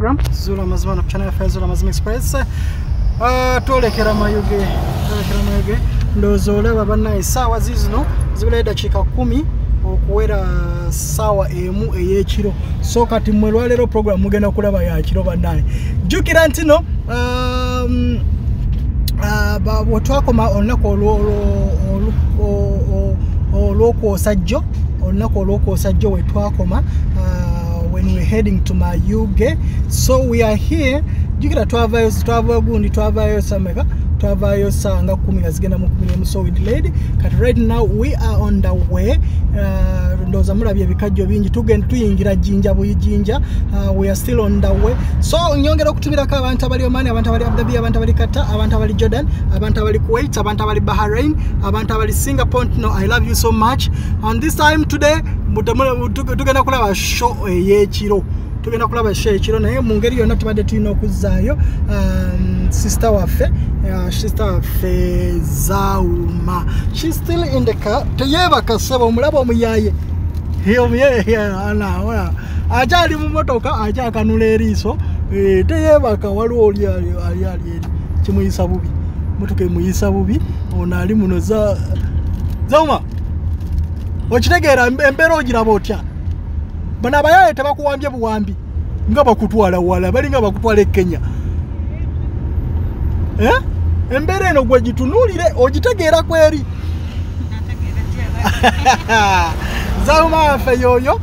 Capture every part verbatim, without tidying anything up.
program Zula Mazima na channel ya Zula Mazima Express. Uh, tolekera mayuge tolekera mayuge ndozo leba bana sawa zizino zibule dakika kumi okuwera sawa emu eyekiro so kati mwelwa lero program mugenda kulaba ya kiro banaye jukira ntino um uh ba wotwakoma onako oloko sajjo onako oloko sajjo wetwakoma uh, when we're heading to Mayuge. So we are here jukira twavayo twavayo gundi twavayo sameka twavayo sanga kumi gazigenda mu kumi so we delayed kat right now we are on the way uh, ndoza mulabye bikajjo bingi tugenda tuyingira jinja buyinja uh, we are still on the way so nyongera okutubira ka abantu abali Oman abantu abali Abu Dhabi abantu abali Qatar abantu abali Jordan abantu abali Kuwait abantu abali Bahrain abantu abali Singapore. No, I love you so much and this time today tugenda kulaba show eyekiro tugenda kulaba show ekiro naye mu ngeri yonna tubadde tulina okuzaayo um, sister waffe uh, sister waffe Zauma. She's still in the car teyeba kasaba omulaba omuyaye omuyaye ana ajali mu motoka ajakanula eriiso teyeba ka waliwo oli ali ali kimuyisa bubi motoka emuyisa bubi ono ali muno za Zauma okitegeera embeera ogiraba otya bana abayaye tebakuwambye buwambi nga bakutwala wala bali nga bakutwala e Kenya eh embeera eno gwe gitunulire ogitegeera kweri Zauma fe yoyo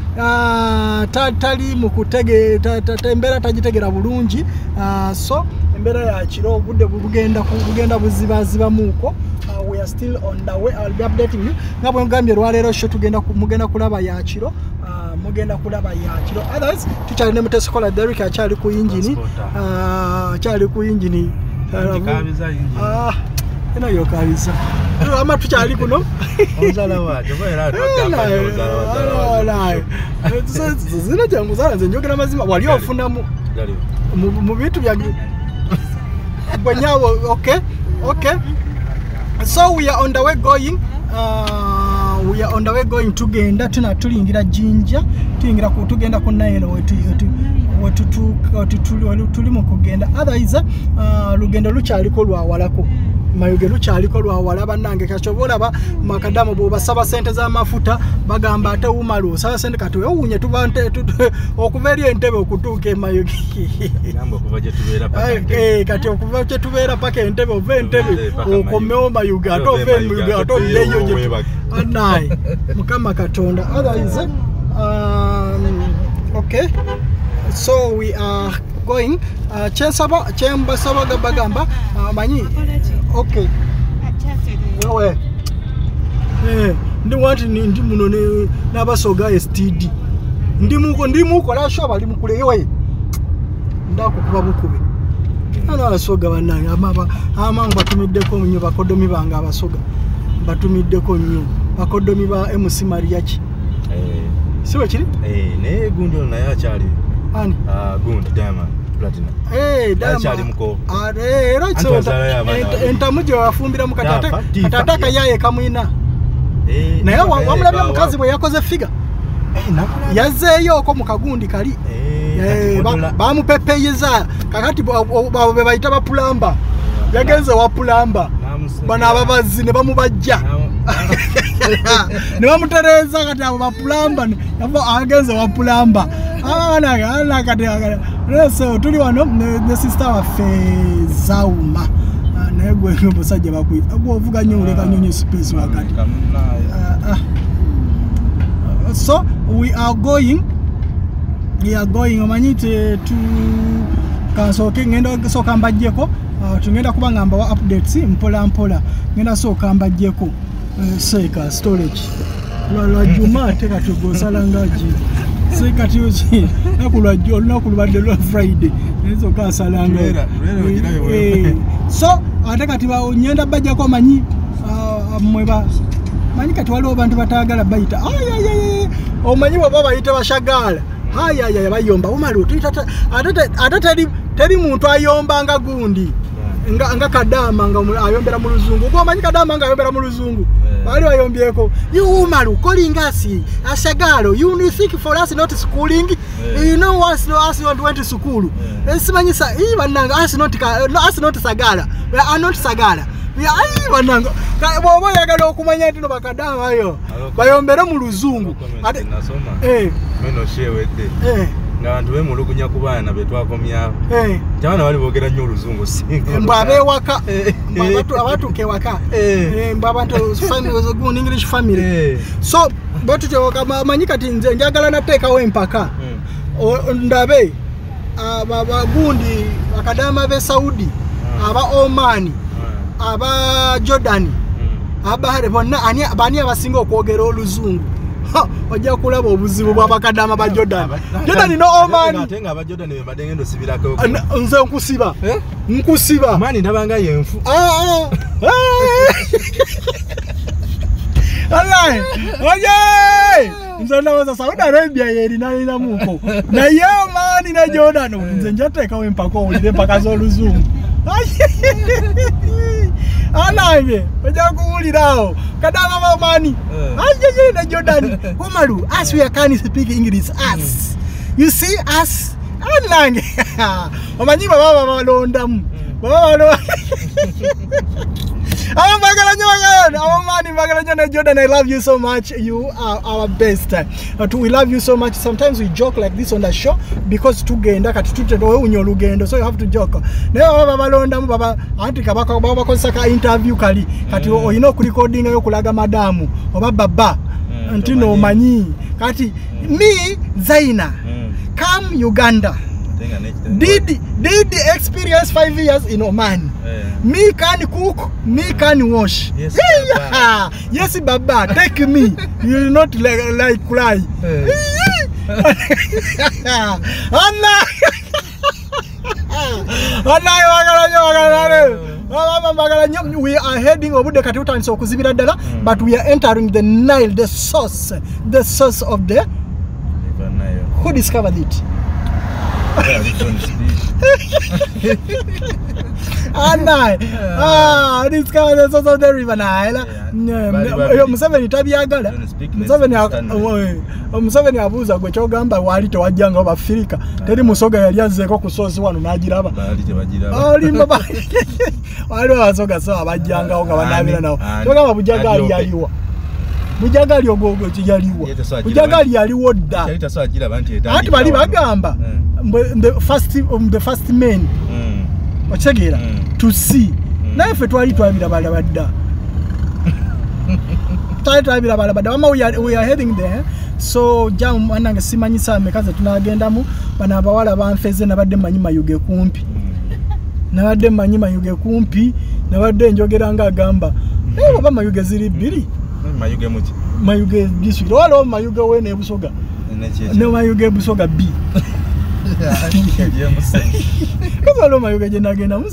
tali mu kutegeera embeera tagitegera bulungi so embeera ya kiro obudde bugenda bugenda buzibaziba muko. Uh, we are still on the way. I'll be updating you. Ngabo ngambye lwalero show tugenda mugenda kulaba ya kiro uh, mugenda kulaba ya kiro others tuchali ne mutese kola Derrick achali ku engine uh achali ku engine kabiza engine ah ina yo kabiza ama tuchali kuno onzala waje bwera twagamba onzala wazala zina jangu zala zenjogera mazima wali ofuna mu mu bitu bya banyawo. Okay, okay. So we are on the way going uh, we are on the way going tugenda tuna tulingira jinja tulingira ku tugenda ku Nile wetu wetu wetu tulimo kugenda otherwise uh, lugendo luchaliko lwa walako Mayuge luchaliko lwa walaba nange kachobola ba makadamu bo basaba sente za mafuta bagamba ate umalo saba sente katowe unye tubante okuveri entebe okutuke Mayuge nambo kuvaje tubera paka eh kati okuvaje tubera paka entebe ove entebe okomeo Mayuge ato ove Mayuge ato leyo je anai mukama katonda otherwise um okay so we are going uh, chensaba chemba saba bagamba uh, manyi okay wewe eh ndi wanti ndi muno ne nabasoga S T D ndi muko ndi muko la shoba ali mukule yewe ndako kuba bukube ana abasoga banange amaba amangu batumiddeko nnyo bakodomi banga abasoga batumiddeko nnyo bakodomi ba M C Mariachi eh siwe kiri eh ne gundi ona yachali ani ah gundi Diamond Platinum eh Diamond yachali muko ah eh right so entamujo wafumbira mukatata katata yaye kamwina eh naye wamulabye mukazi bwe yakoze figa eh nakula yazeyo oko mukagundi kali eh bamupepeyeza kakati babe bayita bapulamba yagenze wapulamba bana ababazi ne bamubajja ne bamutereza kati abo bapulamba nabo agenze wapulamba ana ana kati so tuli wano ne sister wa Zauma naye gwe ngobosajja bakwita ovuga nnyo uleka nnyo space wakati so we are going we are going omanyite to kasoke ngenda soka mbajjeko tungenda kuba ngamba wa updates mpola mpola ngenda soka mbajjeko seka storage la Juma teka tugosala ngaji seka tiyochi nakulwa jo nakulwa de Friday nezo kasala nga so ateka tiba nyenda bajjako manyi mweba manyi kati waliwo bantu batagala bayita ayayay omanyi baba bayita bashagala ayayay bayomba umalu tutata atata atata teri muntu ayomba nga gundi nga nga kadama nga ayombera mu luzungu ko manyi kadama nga ayombera mu luzungu Bali bayombyeko. You Umaru calling us Ashagalo. You think for us not schooling? Yeah. You know us no us not went to school. Yeah. Simanyisa even us not us not Sagala. We are not Sagala. We are even nango. Baba yagala okumanya ntino bakadama ayo. Bayombera mu luzungu. Ate nasoma. Eh. Meno shewete. Eh. Nga bantu be mulugunya kubana betwakomyawo. Eh. Jana bali bogera nnyo oluzungu singa. Mbabe waka. Mbabatu abatu ke waka. Eh. Mbabantu family was a good English family. Eh. So batu tewoka manyika tinze njagala nateka we mpaka. Mm. Ndabe aba gundi bakadama be Saudi. Mm. Aba Oman. Mm. Aba Jordan. Mm. Aba hare bonna ani abani abasinga okwogera oluzungu. Ojja kulaba obuzibu bwa bakadama ba Jordan. Jordan no Oman. Atenga aba Jordan be badengendo sibirako. Nze nkusiba. Eh? Nkusiba. Mani ndabanga yenfu. Ah ah. Allah. Oye! Nze ndawoza Saudi Arabia yeri nali na muko. Na ye Oman na Jordan nze njateka we mpaka olire mpaka zoluzungu. Anange, ojja kuwulirawo. Kadama ba Omani. Aye na Jordan. Umaru, as we can speak English as. You see us? Anange. Omanyi baba balondamu. Baba balonda. I'm Jordan, I love you so much. You are our best. Uh, we love you so much. Sometimes we joke like this on the show because tugenda katutute do unyo lugendo, so you have to joke. Nayo baba balonda baba anti kabaka baba konsaka interview kali kati mm. you know ku recording yo kulaga madamu oba baba mm, anti no manyi kati mm. me Zaina mm. come Uganda. Did did experience five years in Oman. Yeah. Me can cook, me can wash. Yes, yeah. Baba. Yes, Baba, take me. You will not like, like cry. Anna, Anna, we are heading over the Katuta and Sokuzibira Dala, but we are entering the Nile, the source, the source of the River Nile. Who discovered it? Anna, ah, this guy is also the River Nile. Museveni tabyagala. Museveni Museveni abuza gwe kyogamba wali tewajjanga Abafirika. Teri musoga yali azzeeko ku source wano n'agiraba. Bali tebagiraba. Ali baba. Wali abasoga so abajjangawo nga banabira nawo. Kyogamba bujagali yaliwa. Bujagali ogogo kiyaliwa. Bujagali yaliwo dda. Ati bali bagamba. The first um, the first men mm. Wachegera mm. to see mm. Na ife twali twabira balabadda twali twabira balabadda mama we are, we are heading there so jam ananga simanyisa mekaza tunagenda mu bana abawala banfeze nabadde manyi mayuge kumpi nabadde manyi mayuge kumpi nabadde njogera nga agamba eh baba mayuge ziri biri mayuge muti mayuge district walo mayuge wene busoga ne mayuge busoga B Because all my again again, I'm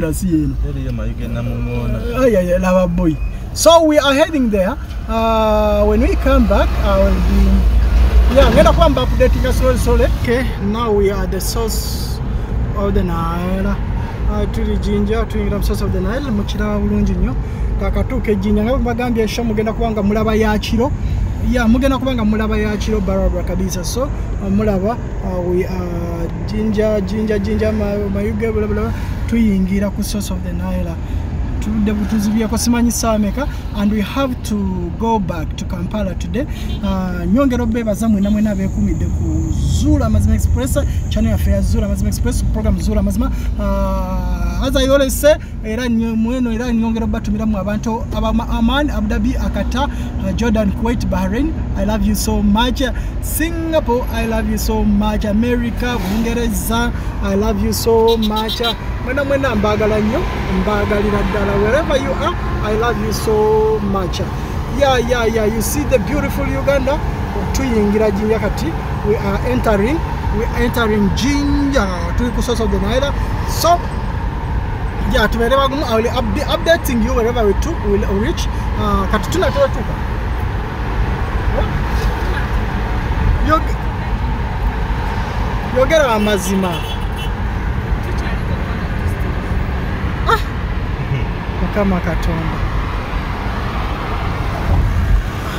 lava boy. So we are heading there. Uh, when we come back, I will be yeah, I'm gonna come back updating us slowly, slowly. Okay, now we are at the source of the Nile. Uh, to the ginger, to the source of the Nile, Muchira Bulunjinyo. Kakatuke Jinya, Magambia Sham Mugenda Kwanga Mulaba Yachiro. Yeah, Mugena Kubanga Mulaba Yachiro Barabara Kabisa. So, uh, Mulaba, uh, we are ginger, ginger, ginger, Mayuga, blah blah, to Yingira source of the Nile. To the Butuzivia Kosimani Sameka, and we have to go back to Kampala today. Nyongero Beba Zamu Namena Bekumi de Zura Mazma Express, Channel Affairs Zura Mazma Express, program Zura Mazma. As I always say, Iran Mueno, Iran Yongero Batumira Mabanto, Aman, Abu Dhabi, Akata, Jordan, Kuwait, Bahrain. I love you so much. Singapore, I love you so much. America, Bungereza, I love you so much. Wherever you are, I love you so much. Yeah, yeah, yeah. You see the beautiful Uganda. We are entering, we are entering Jinja to the source of the Nile. So, yeah, to wherever I will be updating you wherever we took, we will reach. Katutuna Tuka. Yogera amazima. Kama Katonda.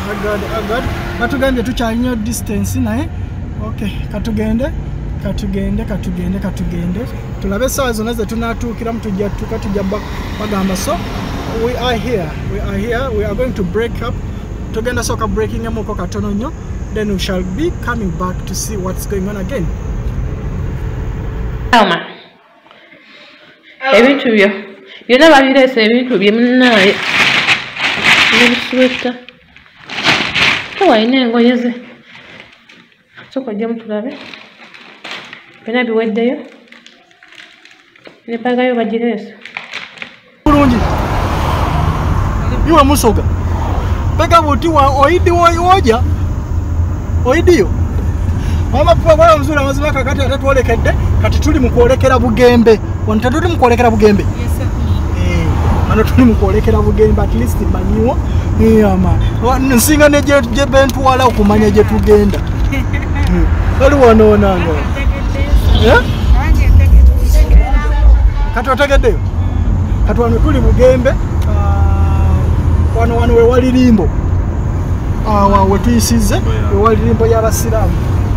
agad agad batugambye tukyalina distance naye okay katugende katugende katugende katugende tulabe sawa zonna ze tunatuukiramu tujja tuka tujja bagamba so we are here we are here we are going to break up tugenda soka breaking amuko katono nnyo then we shall be coming back to see what's going on again. Alma ebintu byo byonna babirese ebintu bye munnaye nebisweta tewalina engoye ze soka ojjamu tulabe byonna biweddeyo nepagayo bagirese bulungi iwe musoga pega buti wa oidi woja oidiyo mama kwa mzuri amazima kakati atatuolekedde kati tuli mu kwolekera Bugembe wanta tuli mu kwolekera Bugembe yes sir eh ano tuli mu kwolekera Bugembe at least manyiwo eh ama nsinga ne je bentu wala okumanya je tugenda bali wanaona ngo eh kati otegeddeyo kati wano tuli Bugembe wano wano we wali limbo awa wetuyisize we wali limbo y'abasiraamu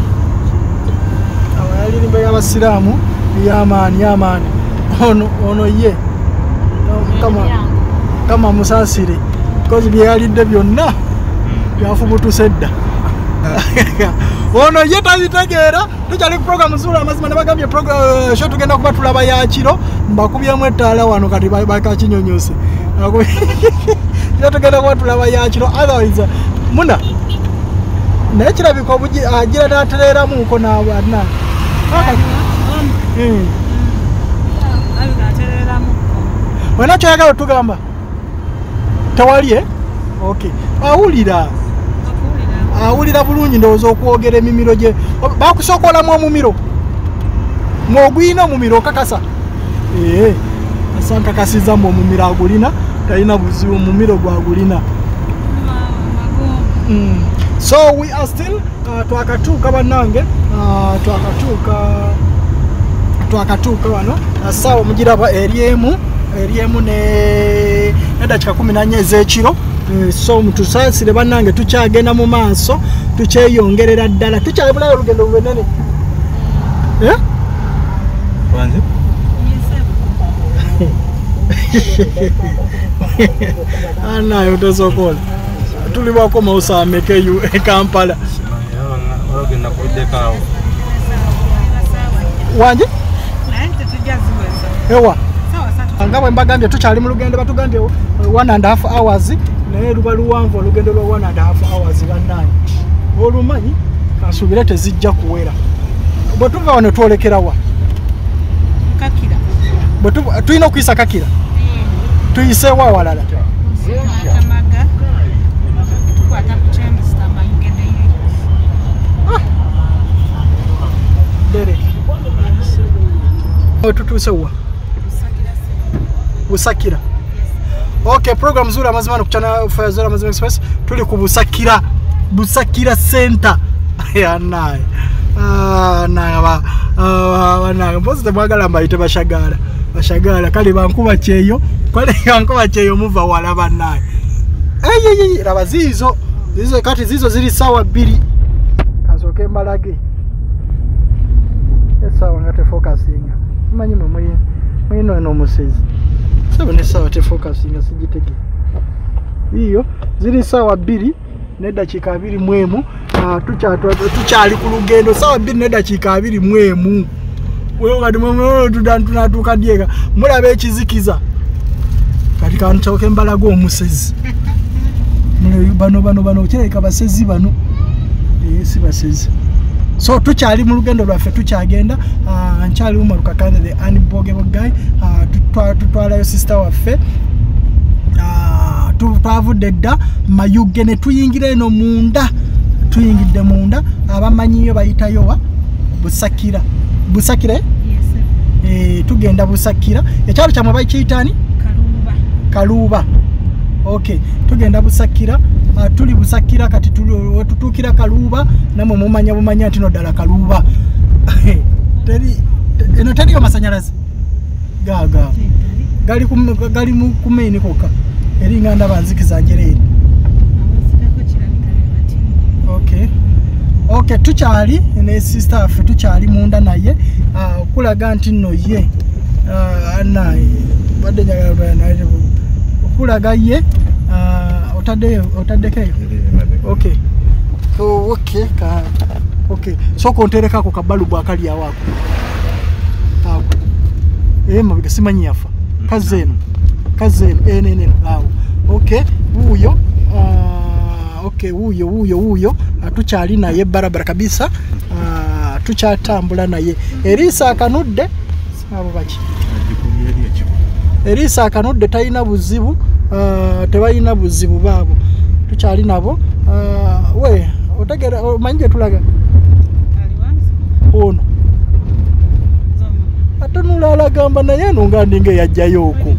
awa wali limbo y'abasiraamu yamaani yamaani ono ono ye kama kama musasire because byalidde byonna byafubutuse dda ono ye tabitegeera tukyali ku program zula amazima nabagambye program show tugenda kuba tulaba yakiro mbakubyemu ettaala wano kati bakakinyonyose tugenda kuba tulaba yakiro otherwise muna naye kirabika obugi agira n'atereeramu uko n'abaana wena kyoyagala otugamba tewali okay awulira awulira bulungi ndowooza okwogera emimiro gye bakusookolamu omumiro mwogwina omumiro okakasa ee asa nkakasiza mbu omumiro agulina talina buzibu omumiro gwagulina. Mm. So we are still uh, twakatuuka bannange uh, twakatuuka twakatuuka wano uh, sawa mugiraba eryemu eryemu ne edakika kumi na nnya ez'ekiro uh, so mutusaasire bannange tukyagenda mu maaso tukyeyongerera ddala tukyabulayo olugendo lubenene eh? Wanze? Anayo tosokola tuli bako mausa amekeyu e Kampala ogenda kudeka wanje nante tujaziweza ewa sawa sawa ngabwe mbagambye tukyali mu lugendo batugambye one and a half hours naye luba luwanvu olugendo lwa one and a half hours bannange olumanyi kansubire tezijja kuwera bwe tuva wano twolekerawa kakira bwe tulina okuyisa kakira tuyiseewo awalala tamaga tukwata kuchembe stama yugende yeye dere otutusewa Busakira. Okay, program zuri amazima no kuchana Fire Zone Amazima Express tuli ku Busakira Busakira Center ya naye ah na ba ah na mposte mwagala mbayite bashagala bashagala kali bankuba cheyo kale bankuba cheyo muva wala banaye eyi rabazizo zizo kati zizo ziri sawa biri kazoke mbalage esawa ngate focusing manyi mwe mwino no musezi sebo ne sawa te focusing sijitege iyo ziri sawa biri ne dakika abiri mwemu ah tucha tuchali ku lugendo sawa biri ne dakika abiri mwemu wewe ngati mwe tudantu natuka diega mulabe ekizikiza kati kanchoke mbalago omusezi mule bano bano bano kireka basezi bano eh si basezi so tuchali mu lugendo lwaffe tukyagenda uh, nchali umaruka kandi the unbogable guy uh, tutwala yo sister waffe uh, tutavudde dda mayuge ne tuyingira eno munda tuyingidde munda abamanyiyo bayitayo wa Busakira Busakira yes eh tugenda Busakira ekyalo kyamwe bayitani Kaluba Kaluba okay tugenda Busakira uh, tuli Busakira kati tuli tutukira Kaluba namwe mumanya bumanya ati no dala Kaluba teri eno teri yo masanyalazi gaga gali kum gali mu kumaini koka eri nganda banzikiza njereri abasidako kirabika Okay. Okay, tukyali ne sister affe tukyali munda naye uh, okulaga nti nno ye uh, naye badde njagala naye okulaga ye uh, otadde otaddekeyo. Okay. Oh, okay ka okay so konterekako kabalubu akali awako awo eh mabega simanyi yafa kazenu kazenu eh nene awo okay huyo uh, okay huyo huyo huyo atukyali naye barabara kabisa uh, tukyatambula naye Elisa akanudde abo baki Elisa akanudde tayina buzibu uh, tebayina buzibu baabo tukyali nabo uh, we otegera manje tulaga aliwanza ono atunula alagamba naye nunga ndinge yajjayo oko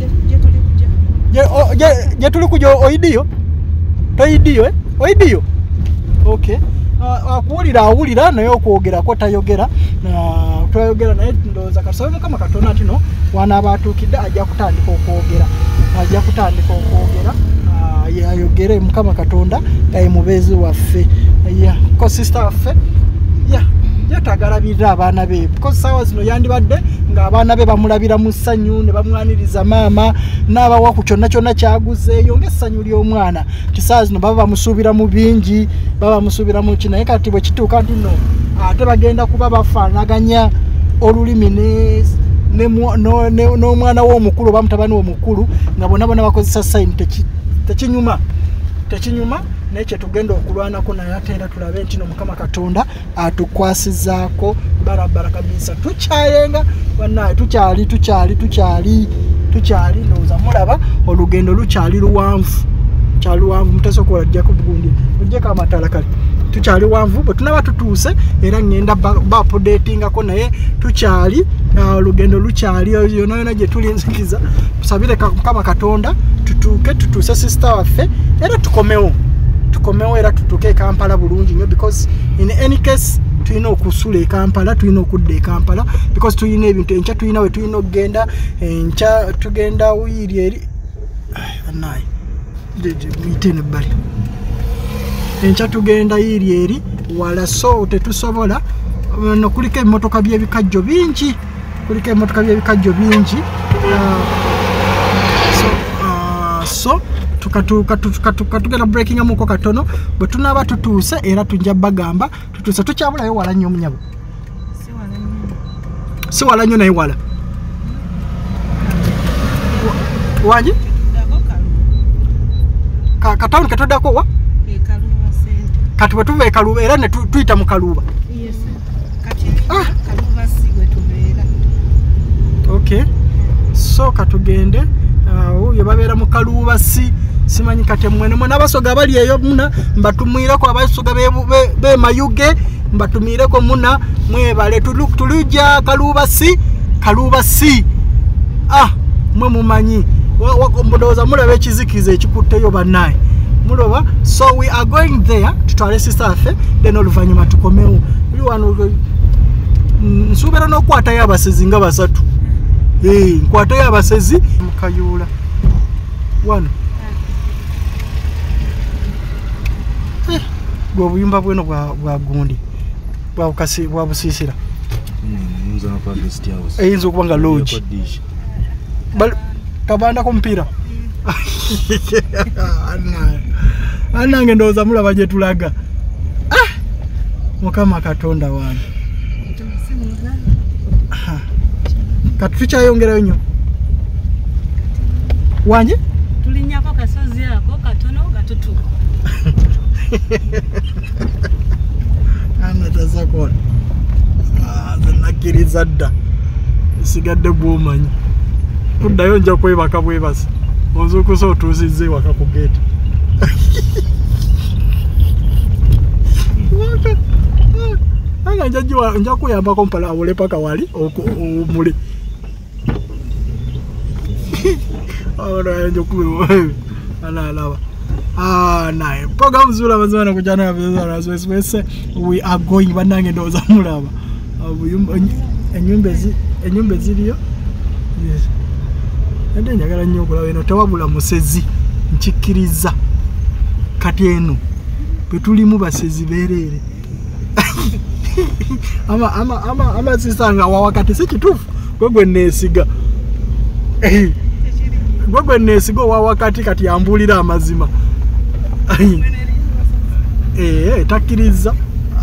je je je tuli kujo oidiyo toidiyo eh oidiyo okay akuulira awulira naye okwogera ko tayogera na twayogera naye ndoza kasobe kama katona tino wana abatukidde ajja kutandika okwogera ajja kutandika okwogera ayogere mukama katonda kaye mubezi waffe yeah ko sister affe yeah yatagalabira abaana be ko sawa zino yandibadde nga abaana be bamulabira mu ssanyu ne bamwaniriza maama n'abawa ku kyonna kyonna kyaguzeeyo ng'essanyu ly'omwana kisaawa zino baba bamusuubira mu bingi baba bamusuubira mu kinaye kati bwe kituuka nti nno ate bagenda kuba bafaanaganya olulimi ne n'omwana w'omukulu oba mutabani w'omukulu nga bonna bonna bakozesa sayini tekinyuma tekinyuma naye kyetugenda okulwanako naye ate era tulabe nti no mukama katonda atukwasizaako barabara kabisa tukyayenga bannaye tukyali tukyali tukyali tukyali ndowooza mulaba olugendo lukyali luwanvu kyali luwanvu muteesobola olajjako bugundi ojjeko amatala kale tukyali wanvu bwe tunaba tutuuse era ngenda bapodatingako naye tukyali olugendo lukyali yona yona gye tulinzikiza tusabire mukama katonda tutuuke tutuuse sister waffe era tukomewo tukomewo era tutuuke e Kampala bulungi nnyo because in any case tulina okusula e Kampala tulina okudda e Kampala because tulina ebintu enkya tulina we tulina okugenda enkya tugenda wiiri eri anayi muyite nebbali enkya tugenda yiri eri wala so tetusobola no kuliko emmotoka by'ebikajjo bingi kuliko emmotoka by'ebikajjo bingi uh, so uh, so tukatuka tukatuka tugenda breaking amuko katono bwe tunaba tutuuse era tujja bagamba tutuuse tukyabulayo wala nnyo omunyabo si wala nnyo si wala nnyo naye wala wanji ka katawuni katoddako wa kati bwe tuva e Kaluba era ne tuyita mu Kaluba yes kati ah. Kaluba si bwe tubeera okay so katugende uyo uh, babeera mu Kaluba si simanyi kati mwene mwe n'abasoga bali eyo muna mbatumwireko abasoga be, be, be mayuge mbatumwireko muna mwebale tulujja Kaluba si Kaluba si ah mwe mumanyi mbodoza mulabe ekizikiza ekikutteyo bannaye muloba so we are going there tutwale sister affe then oluvanyuma tukomewo ili wano nsubira n'okwata y'abasezi nga basatu eh nkwata y'abasezi mukayula wano eh gwe obuyumba bweno bwa bwa gundi bwa ukasi bwa busisira nzo na kwa guest house eh nzo kubanga lodge bal kabanda ko mpira ana ana ngendoza mulaba je tulaga ah mukama katonda wange katucha yongera nnyo wanje tulinyako kasozi yako katono gatutu ana tazakona ah zanakiriza dda sigadde bwomanyi kuddayo nja kwebaka bwebasi ozukusa otuusize waka ku gate anga njajwa nja kuyambako mpala awole paka wali omuli ahora njo kuwe ala ala ah nae program zula mazana kujana ya bizana so espese we are going banange ndoza mulaba abuyumba enyumbe zi enyumbe ziliyo yes ende njagala nnyo okulaba eno tewabula musezi nkikkiriza kati eno betulimu basezi berere ama ama ama ama sisanga wa wakati si kitufu gwegwe nesiga gwegwe nesiga wa wakati kati ambulira amazima eh takiriza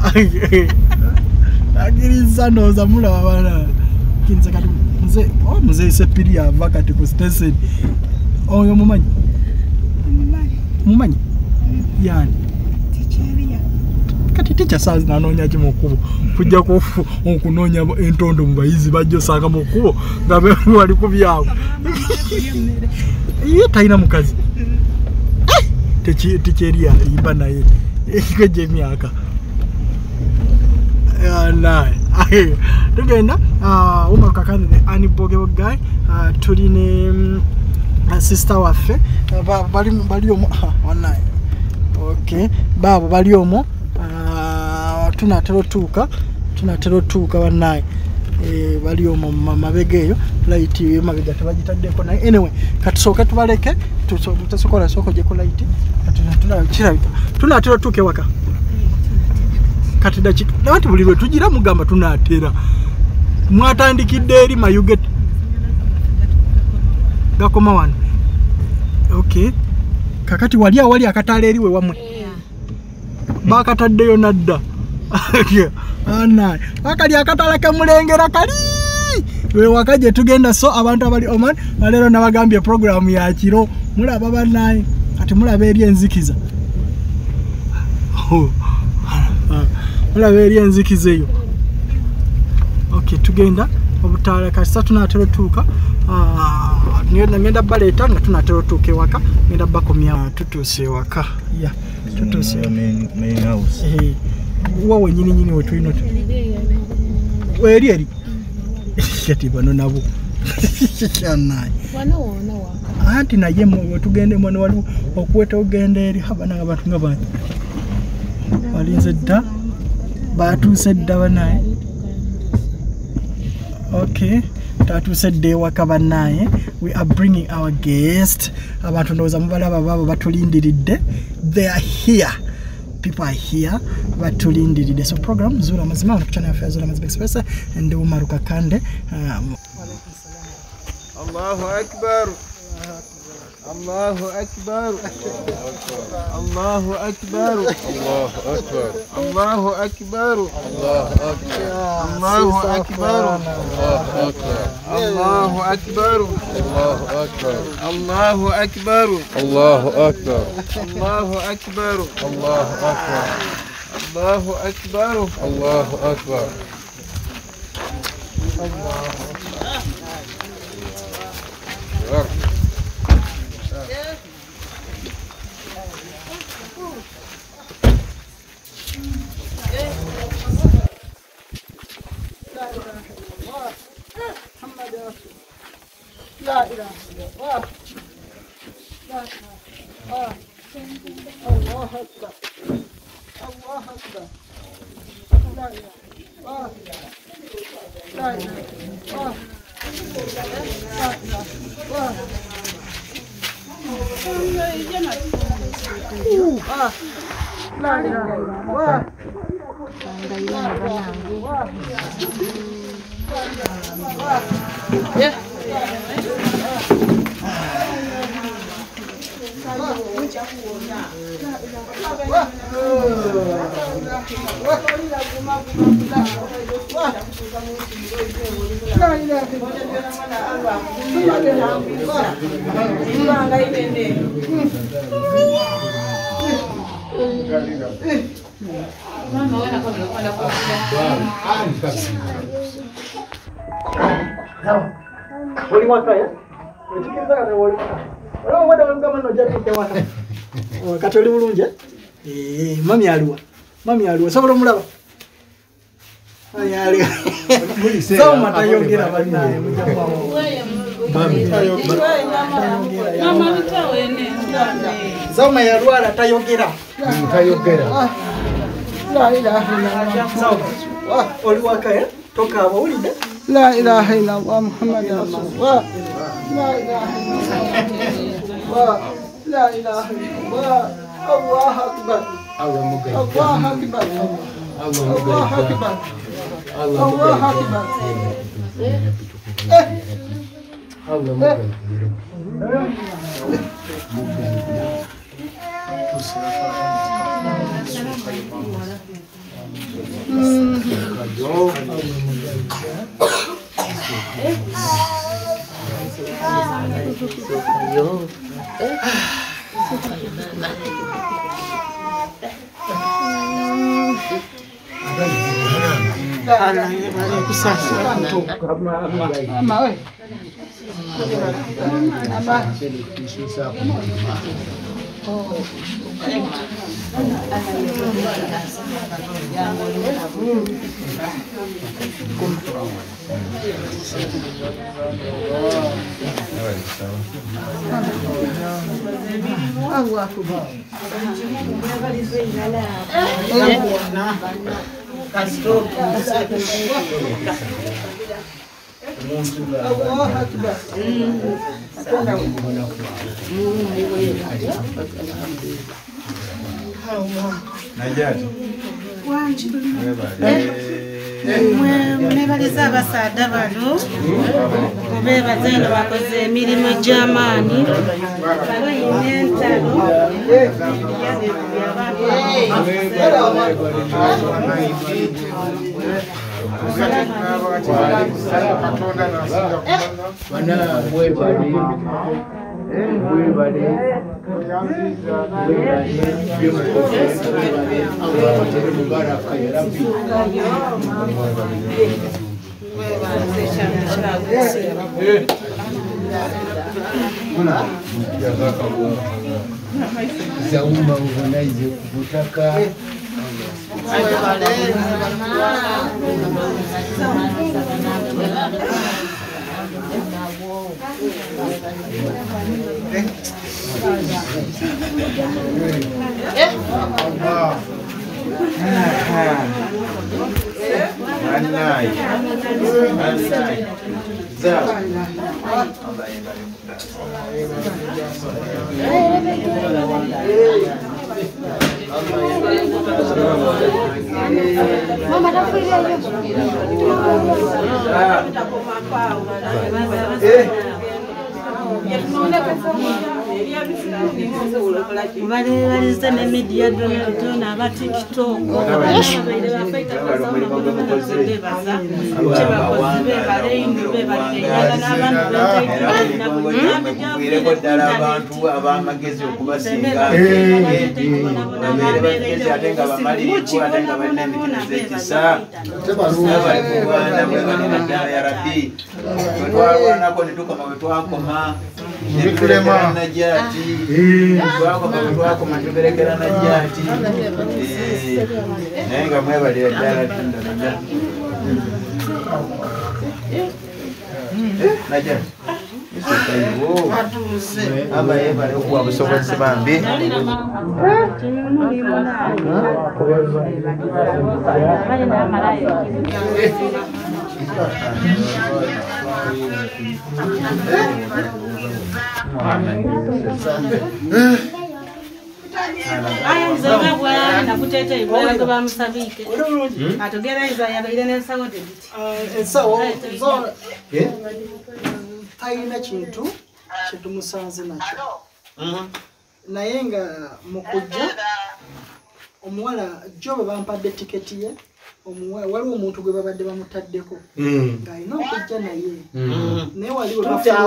takiriza noza mula bana kinza kati mze oh mze sepiri ya vakati ku station oyo mumanyi mumanyi yani Teacher kati teacher sazi nanonya ki mukubo kujja kufu okunonya entondo mu bayizi bajjo sanga mukubo ngabe wali kubyawo ye taina mukazi techi techeria imba naye ikeje myaka na tugenda ah uma kakani ani boge guy tuline sister waffe bali bali omo wanaye okay babo bali omo tunatero tuka tunatero tuka wanaye eh bali omo mabegeyo light yo mabega tabagitaddeko naye anyway katusoka tubaleke tusokola soko je ko light tunatera kirabika tunatero tuke waka kati dachika nati bulirwe tugira mugamba tunatera mwatandikidde eri mayuget gakoma wan okay kakati wali awali akatale eriwe wamwe bakataddeyo nadda ana akali akatala kamulengera kali we wakaje tugenda so abantu abali Oman balero nabagambye program ya kiro mulaba banaye ati mulaba eri enzikiza mulaba eri enzikiza eyo okay tugenda obutala kasa tunatero tuka ah ngenda ngenda baleta nga tunatero tuke waka ngenda bakomya tutuse waka ya tutuse main main house eh wawe nyini nyini wetu ino weri eri kati bano nabo cyanaye wana wona waka anti naye mu tugende mwana wali okweta ogende eri habana abantu ngabani walinze da batu sedda banaye okay tatu sedde wakaba naye we are bringing our guest abantu ndoza mubalaba babo batulindiridde they are here people are here batulindiridde so program zura mazima on channel ya Zura Mazima Express and Umaruka Kande um, Allahu akbar Allahu akbar Allahu akbar Allahu akbar Allahu akbar Allahu akbar Allahu akbar Allahu akbar Allahu akbar Allahu akbar Allahu akbar Allahu akbar لا إله إلا الله لا إله الله أكبر الله أكبر لا إله الله لا إله الله لا إله الله yeah Wali waka ya? Wachikiriza kata wali waka. Wala mwada wamkama no jatu ke waka. Kati wali bulunje? Eh, mami aliwa. Mami aliwa. Sabolo mulaba. Mami aliwa. Soma tayongera banaye mujamwa. Mami tayongera. mama bitawene Soma ya Rwanda tayongera. Tayogera La ilaha illallah. Sawa. Wa wali waka ya? Toka abawulide. لا إله إلا الله محمد رسول الله لا إله إلا الله لا إله إلا الله الله أكبر الله أكبر الله أكبر الله أكبر الله أكبر Najati. Mwebaliza abasaadde bano kubeebaza eno bakoze emirimu egy'amaanyi balina entalo Zauma ugonaize kutaka Manai. Manai. Zao. Mama nafikiria balibaliza ne media donatona aba TikTok abantu abamagezi okubasinga ate nga bamalirivu ate nga balina emikirizo ekisa bali kulwana bwebalina ddala ya rabbi bwetwalwanako ne tukoma bwe twakoma netuberekera najati twakoma bwe twakoma tuberekera najati naye nga mwebalira ddala tundana najati ama yebale okuwa busobozi bambi aya nzoga bwana nakutete ibwana bamusabike atogera iza yabaire n'ensawo debiti ensawo zo tayina kintu kitumusanze nakyo naye nga mukujja omuwala jo bwe bampadde tiketi ye omuwala waliwo omuntu gwe babadde bamutaddeko ng'alina okujja naye naye waliwo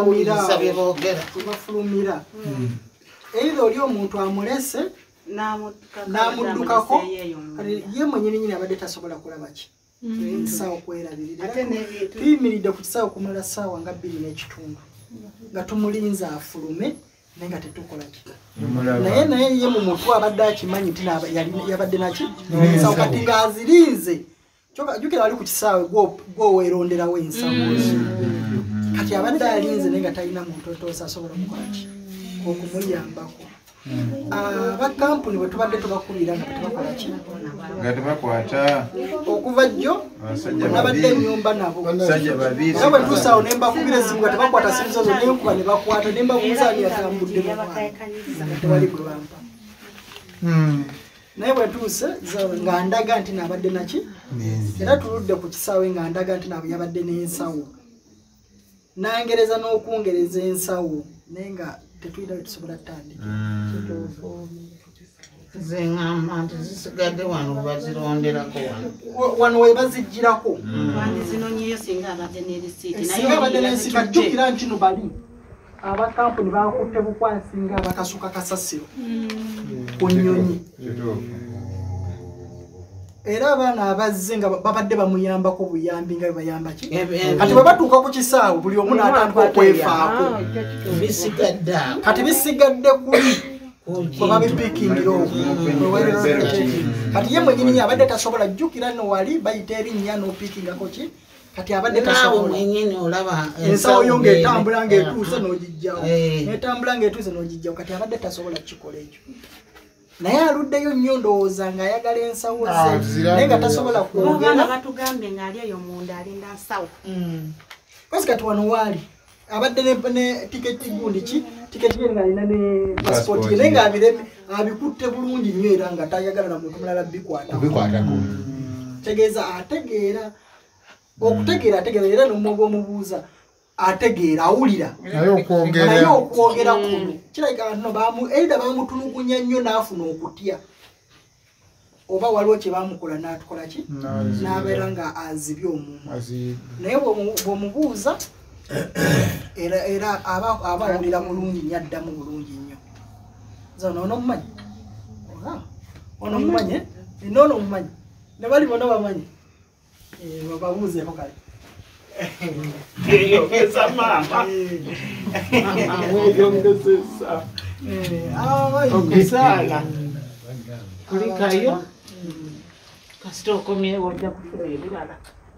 bafulumira eitha oli omuntu amulese n'amuddukako ye mwenyini nyini abadde tasobola kulaba ki ensaawa okwerabirira tuyimiridde ku kisaawa okumala ssaawa nga bbiri n'ekitundu nga tumulinza afulume naye nga tetukola ki naye naye ye mu mutwe abadde akimanyi nti yabadde naki ensaawa kati ng'azirinze jjukira ali ku kisaawe gwoweeronderawo ensawo kati abadde alinze naye nga talina muntu otoosa asobola okukola ki okumuyambako abakampuni bwe tubadde tubakubira nga tebakola ki nga tebakwata okuva jjo nabadde ennyumba nabo nga bwe ntuusaawo ne mbakubira esimu nga tebakwata simu zazo nenkuba ne bakwata ne mbabuuza ani yatambudde mu mwana tewali gwe bampa naye bwe tuuse nga ndaga nti nabadde naki era tuludde ku kisaawe nga ndaga nti nabo yabadde n'ensawo nangereza n'okungereza ensawo naye nga tetuyina we tusobola tutandika zengamba nti zisigadde wano bazironderako wano we bazigirako zinonyeyo singa abadde n'erisiiti singa abadde n'ensiga jjukira nti no bali abakampuni bakutte bukwasi nga abakasuka kasasiro ku nnyonyi era abaana abazze nga babadde bamuyambako buyambi nga bebayamba ki kati bwe batuuka ku kisaawe buli omu n'atandika okwefaako kati bisigadde kuli babipikingira kati ye mwenyini abadde tasobola jjukira no wali bayita erinnya n'opikingako ki kati abadde tasobola ensawo yo ng'etambula ng'etuuse n'ogijjawo n'etambula ng'etuuse n'ogijjawo kati abadde tasobola kukikola ekyo naye aluddeyo nnyo ndowooza ng'ayagala ensawo ze naye nga tasobola kwogera batugambye ng'ali eyo munda alinda nsawo kozi kati wano waali abadde ne tiketi gundi ki tiketi ye ng'alina ne pasipoti ye naye ng'abireme abikutte bulungi nnyo era nga tayagala na muntu mulala bikwatako tegeeza ategeera okutegeera ategeera era n'omwogo omubuuza ategeera awulira naye okwogera kuno kirabika no either bamutulugunya nnyo n'afuna okutya oba waliwo kye bamukola n'atukola ki n'abeera nga azibye omumwa naye bw'omubuuza era aba awulira bulungi nnyo addamu bulungi nnyo zano ono omumanyi ono omumanyi noono omumanyi ne bali bona bamanyi babuuzeeko kale Yongeza mama. Yongeza. Okisala. Kulikayo. Kasito komye wajja kufuna ebirala.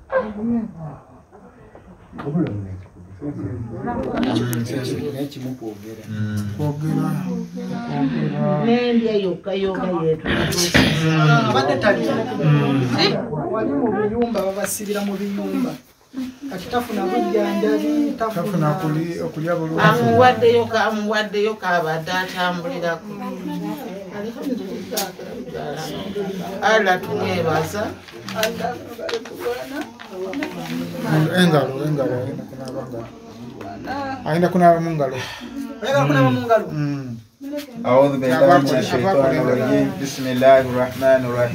Nendya yokka yokka yetu. Abadde tali. Wali mu biyumba babasibira mu biyumba. Kati tafuna bujjanjabi tafuna okulya bulungi amuwaddeyo amuwaddeyo kabadde atambulirako ala tumwebaza engalo engalo ayina kunaaba mu ngalo ayina kunaaba mu ngalo أعوذ بالله من الشيطان الرجيم بسم الله الرحمن الرحيم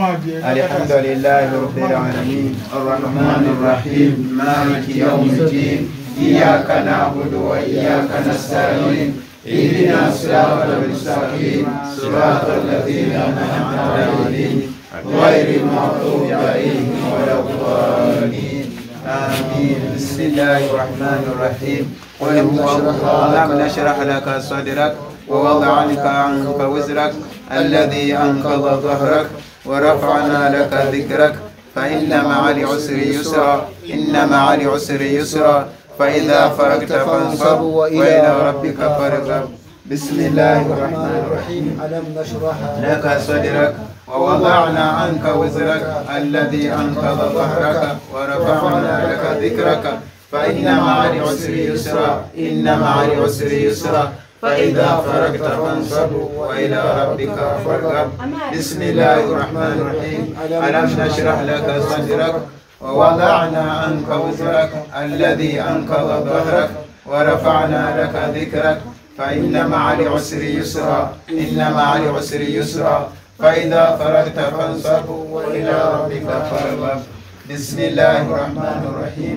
الحمد لله رب العالمين الرحمن الرحيم مالك يوم الدين إياك نعبد وإياك نستعين اهدنا الصراط المستقيم صراط الذين أنعمت عليهم غير المغضوب عليهم ولا الضالين آمين بسم الله الرحمن الرحيم قل هو الله نشرح لك صدرك ووضع عنك عنك وزرك الذي أنقض ظهرك ورفعنا لك ذكرك فإن مع العسر يسرا إن مع العسر يسرا فإذا فرغت فانصب وإلى ربك فارغب بسم الله الرحمن الرحيم ألم نشرح لك صدرك ووضعنا عنك وزرك الذي أنقض ظهرك ورفعنا لك ذكرك فإن مع العسر يسرا إن مع العسر يسرا فإذا فرغت فانصب وإلى ربك فارغب بسم الله الرحمن الرحيم ألم نشرح لك صدرك ووضعنا عنك وزرك الذي أنقض ظهرك ورفعنا لك ذكرك فإن مع العسر يسرا إن مع العسر يسرا فإذا فرغت فانصب وإلى ربك فارغب بسم الله الرحمن الرحيم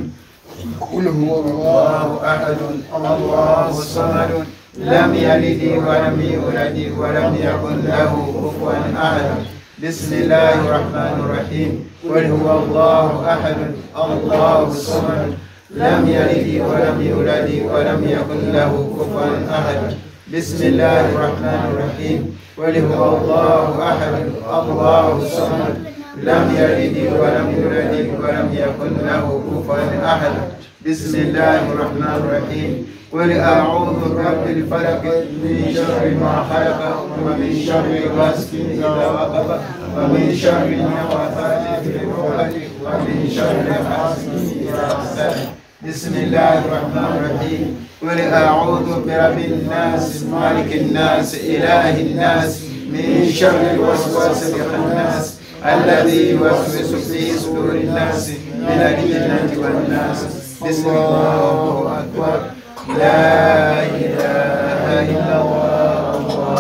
قل هو الله أحد الله الصمد لم يلد ولم يولد ولم يكن له كفوا أحد بسم الله الرحمن الرحيم قل هو الله أحد الله الصمد لم يلد ولم يولد ولم يكن له كفوا أحد بسم الله الرحمن الرحيم قل هو الله أحد الله الصمد لم يلد ولم يولد ولم يكن له كفوا أحد بسم الله الرحمن الرحيم قل أعوذ برب الفلق من شر ما خلق ومن شر غاسق إذا وقب ومن شر النفاثات في العقد ومن شر حاسد إذا حسد بسم الله الرحمن الرحيم قل أعوذ برب الناس مالك الناس إله الناس من شر الوسواس الخناس الذي يوسوس في صدور الناس من الجنة والناس. بسم الله أكبر. لا إله إلا الله.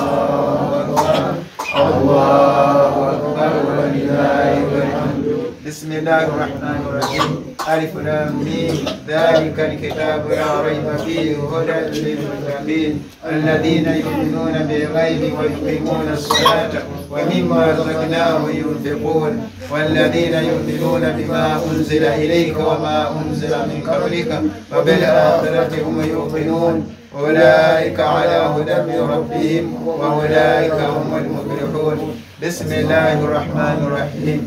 الله أكبر ولله الحمد. بسم الله الرحمن الرحيم. ألف لام ميم. ذلك الكتاب لا ريب فيه هدى للمتقين الذين يؤمنون بالغيب ويقيمون الصلاة ومما رزقناهم ينفقون والذين يؤمنون بما أنزل إليك وما أنزل من قبلك وبالآخرة هم يوقنون أولئك على هدى من ربهم وأولئك هم المفلحون. بسم الله الرحمن الرحيم.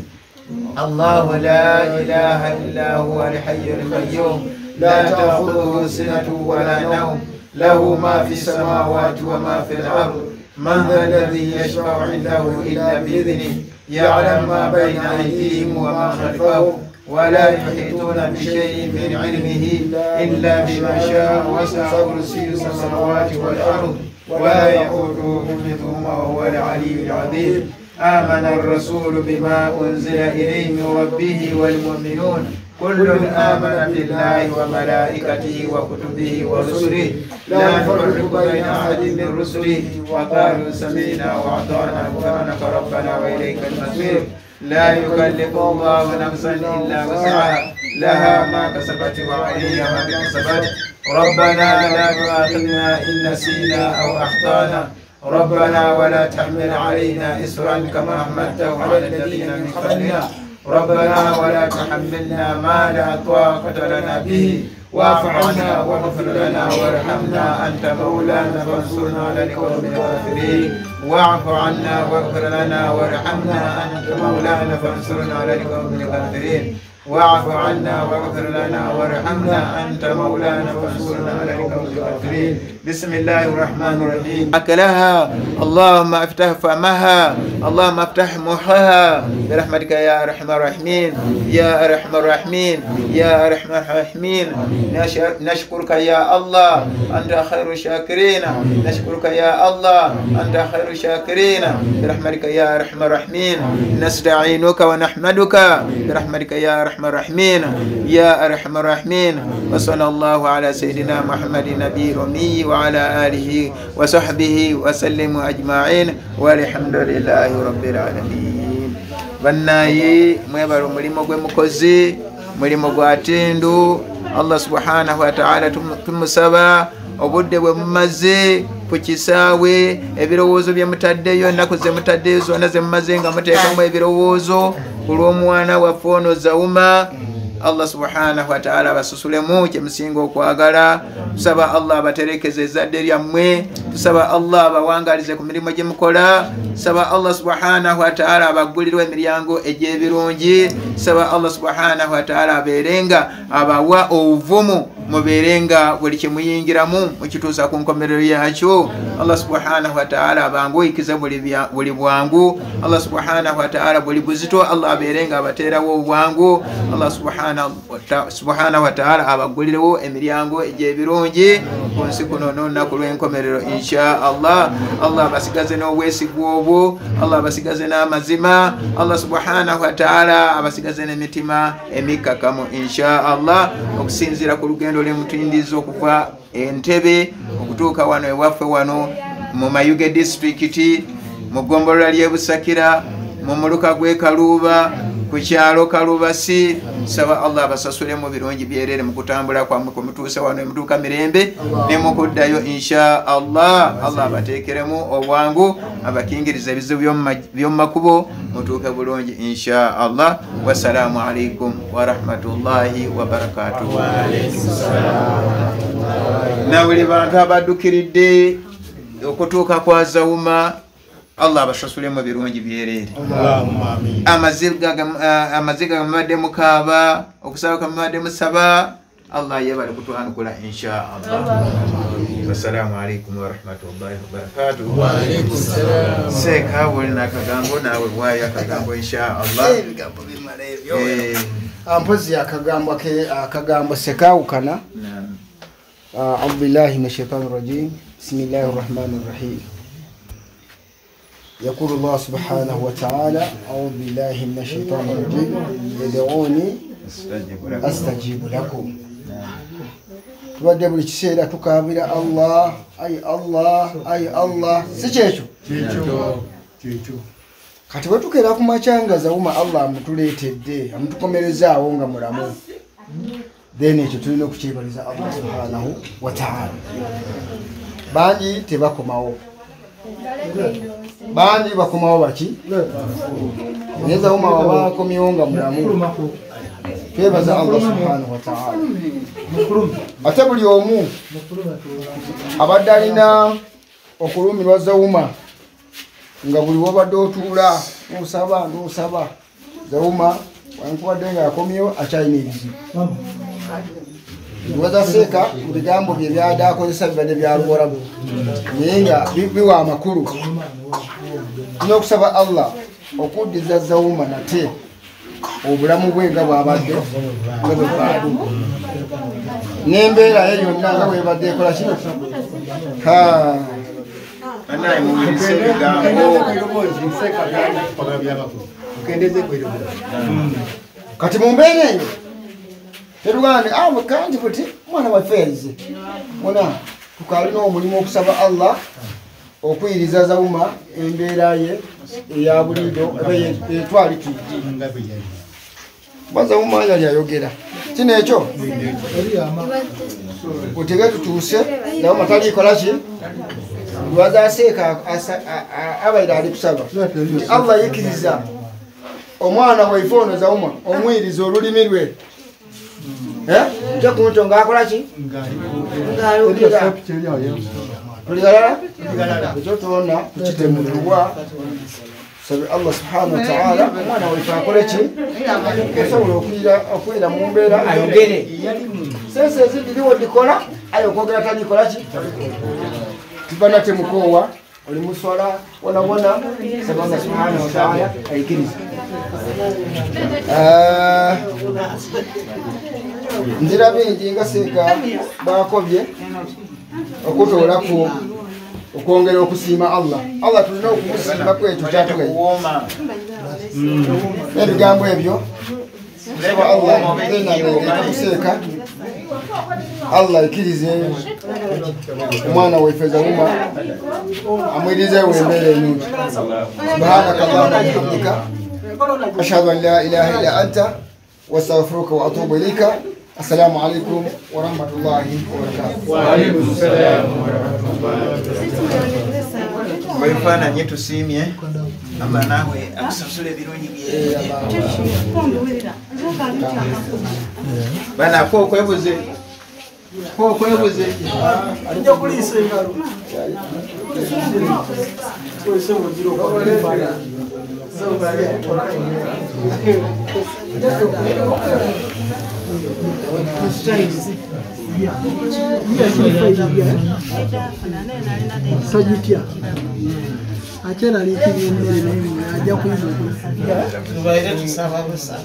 الله لا إله إلا هو الحي القيوم لا تأخذه سنة ولا نوم له ما في السماوات وما في الأرض. من ذا الذي يشفع عنده إلا بإذنه يعلم ما بين أيديهم وما خلفهم ولا يحيطون بشيء من علمه إلا بما شاء وسع كرسيه السماوات والأرض ولا يؤوده حفظهما وهو العلي العظيم. آمن الرسول بما أنزل إليه من ربه والمؤمنون كل آمن بالله وملائكته وكتبه ورسله لا نفرق بين أحد من رسله وقالوا سمعنا وأطعنا غفرانك ربنا وإليك المصير. لا يكلف الله نفسا إلا وسعها لها ما كسبت وعليها ما كسبت. ربنا لا تؤاخذنا إن نسينا أو أخطأنا ربنا ولا تحمل علينا إسرا كما حملته على الذين من قبلنا ربنا ولا تحملنا ما لا طاقة لنا به واعف عنا واغفر لنا وارحمنا أنت مولانا فانصرنا على القوم الكافرين. واعف عنا واغفر لنا وارحمنا أنت مولانا فانصرنا على القوم الكافرين. واعف عنا واغفر لنا وارحمنا أنت مولانا فانصرنا على القوم الكافرين. بسم الله الرحمن الرحيم. أكلها اللهم افتح فمها اللهم افتح محها برحمتك يا أرحم الراحمين يا أرحم الراحمين يا أرحم الراحمين. نشكرك يا الله أنت خير الشاكرين. نشكرك يا الله أنت خير الشاكرين برحمتك يا أرحم الراحمين. نستعينك ونحمدك برحمتك يا أرحم الراحمين يا أرحم الراحمين. وصلى الله على سيدنا محمد النبي الأمي وعلى آله وصحبه وسلم أجمعين والحمد لله رب العالمين. Bannayi mwebala omulimo gw'emukozi mulimo gwa tendo. Allah subhanahu wa ta'ala tumusaba obudde bwe mumaze ku kisaawe ebirowoozo bye mutaddeyo ennaku ze mutaddeyo zonna ze mumaze nga muteekamu ebirowoozo ku lw'omwana waffe ono Zawuma. Allah subhanahu wa ta'ala basusulemu kyemusinga okwagala. Tusaba Allah abaterekeze ezzadde lyammwe. Tusaba Allah abawangalize ku mirimu gye mukola. Tusaba Allah subhanahu wa ta'ala abaggulirwe emiryango egy'ebirungi. Tusaba Allah subhanahu wa ta'ala abeerenga abawa obuvumu mubeerenga buli kyemuyingiramu mukituusa ku nkomerero yakyo. Allah subhanahu wa ta'ala abanguyikiza buli bwangu. Allah subhanahu wa ta'ala buli buzito Allah abeerenga abateerawo obwangu. Allah subhanahu subhanahu wa ta'ala abaggulirewo emiryango egy'ebirungi ku nsi kuno n'olunaku lw'enkomerero insha Allah. Allah abasigaze n'obwesigwa obwo. Allah abasigaze n'amazima. Allah subhanahu wa ta'ala abasigaze n'emitima emikkakamu insha Allah. Okusinziira ku lugendo lw'emutindizo okuva Entebbe okutuuka wano ewaffe wano mu Mayuge district mu ggombolola ly'e Busakira mu muluka gw'e Kaluuba ku kyalo Kalubasi. Saba Allah abasasule mu birungi byerere mu kutambula kwammwe ku mutuusa wano emutuuka mirembe ne mu kuddayo insha Allah. Allah abateekeremu obwangu abakingiriza ebizibu by'omu makubo mutuuke bulungi insha Allah. Wassalamu alaikum wa rahmatullahi wa barakatuh. Na buli bantu abaddukiridde okutuuka kwa Zawuma Allah abashasulemu birungi byerere. Amaziga amaziga gamade mukaba okusaba kamade musaba Allah yabali kutuhanukula insha Allah. Assalamu alaikum wa rahmatullahi wa barakatuh. Wa alaikum salam. Seka wona kagambo nawe waya kagambo insha Allah. Ebigambo bimale byo. Eh ampozi akagambo ke akagambo sekawukana. Naam. A'udhu billahi minash shaitanir rajim. Bismillahir rahmanir rahim. يقول الله سبحانه وتعالى أعوذ بالله من الشيطان الرجيم ادعوني أستجيب لكم. tubadde buli kiseera tukabira Allah ay Allah ay Allah si kyekyo kati bwe tukeera ku makyanga zawuma Allah amutuleetedde amutukomerezaawo nga mulamu then ekyo tulina okukyebaliza Allah subhanahu wa ta'ala. Bangi tebakomawo, bangi bakomawo baki naye zawuma waba akomyewo nga mulamu twebaza Allah subhanahu wa ta'ala. Ate buli omu abadde alina okulumirwa zawuma nga buli wobadde otuula nosaba nosaba zawuma wankubadde nga akomyewo akyalina ebizibu. Ndiwaza seeka mu bigambo bye byadde akozesa bibadde byalwolamu naye nga biwa amakulu. Tulina okusaba Allah okuddiza zawuma nate obulamu bwe nga bwabadde nga bwe bwali n'embeera ye yonna nga bwebadde ekola kino. Kati mu mbeera eyo terugane awe kandi buti mwana waffe yaize muna tukalina omulimu okusaba Allah okuyiriza zawuma embeera ye eya bulido etwali tuti bazawuma yali ayogera kino ekyo otege tutuuse zawuma talikola ki lwaza aseeka abaire ali kusaba Allah yikiriza omwana waife ono zawuma omwiriza olulimi lwe nja kunto ngaakola ki ngaayogera tuligalala ekyo twonna tukitemulubwa. Sabi Allah subhanahu wa ta'ala omwana waife akole ki osobola okwira mu mbeera ayogere sense ezindiriwo dikola aye okwogera talikola ki tibana temukoowa oli muswala wona wona. Sabi Allah subhanahu wa ta'ala ayikiriza. Nzira bingi nga seeka bakobye okutoolaku okwongera okusiima Allah. Allah tulina okumusiima kwetu kyatugaye n'ebigambo ebyo saba Allah enanaekuseeka Allah ikirize omwana waife zawuma amwirizeewo embeera enungi. Subhanaka Allahumma wa bihamdika ashhadu an la ilaha illa anta wastaghfiruka wa atubu ilayka. Assalamu alaikum wa rahmatullahi wa barakatuh. Wa alaikum salam wa rahmatullahi. Wefananye tusimye amba nawe akusasule birungi bye bana ko kwebuze ko kwebuze alijja kulisa engalo so mujiro kwa kufanya sajitia achana likiri mmere nini ajja kuizo tubaire tusaba busa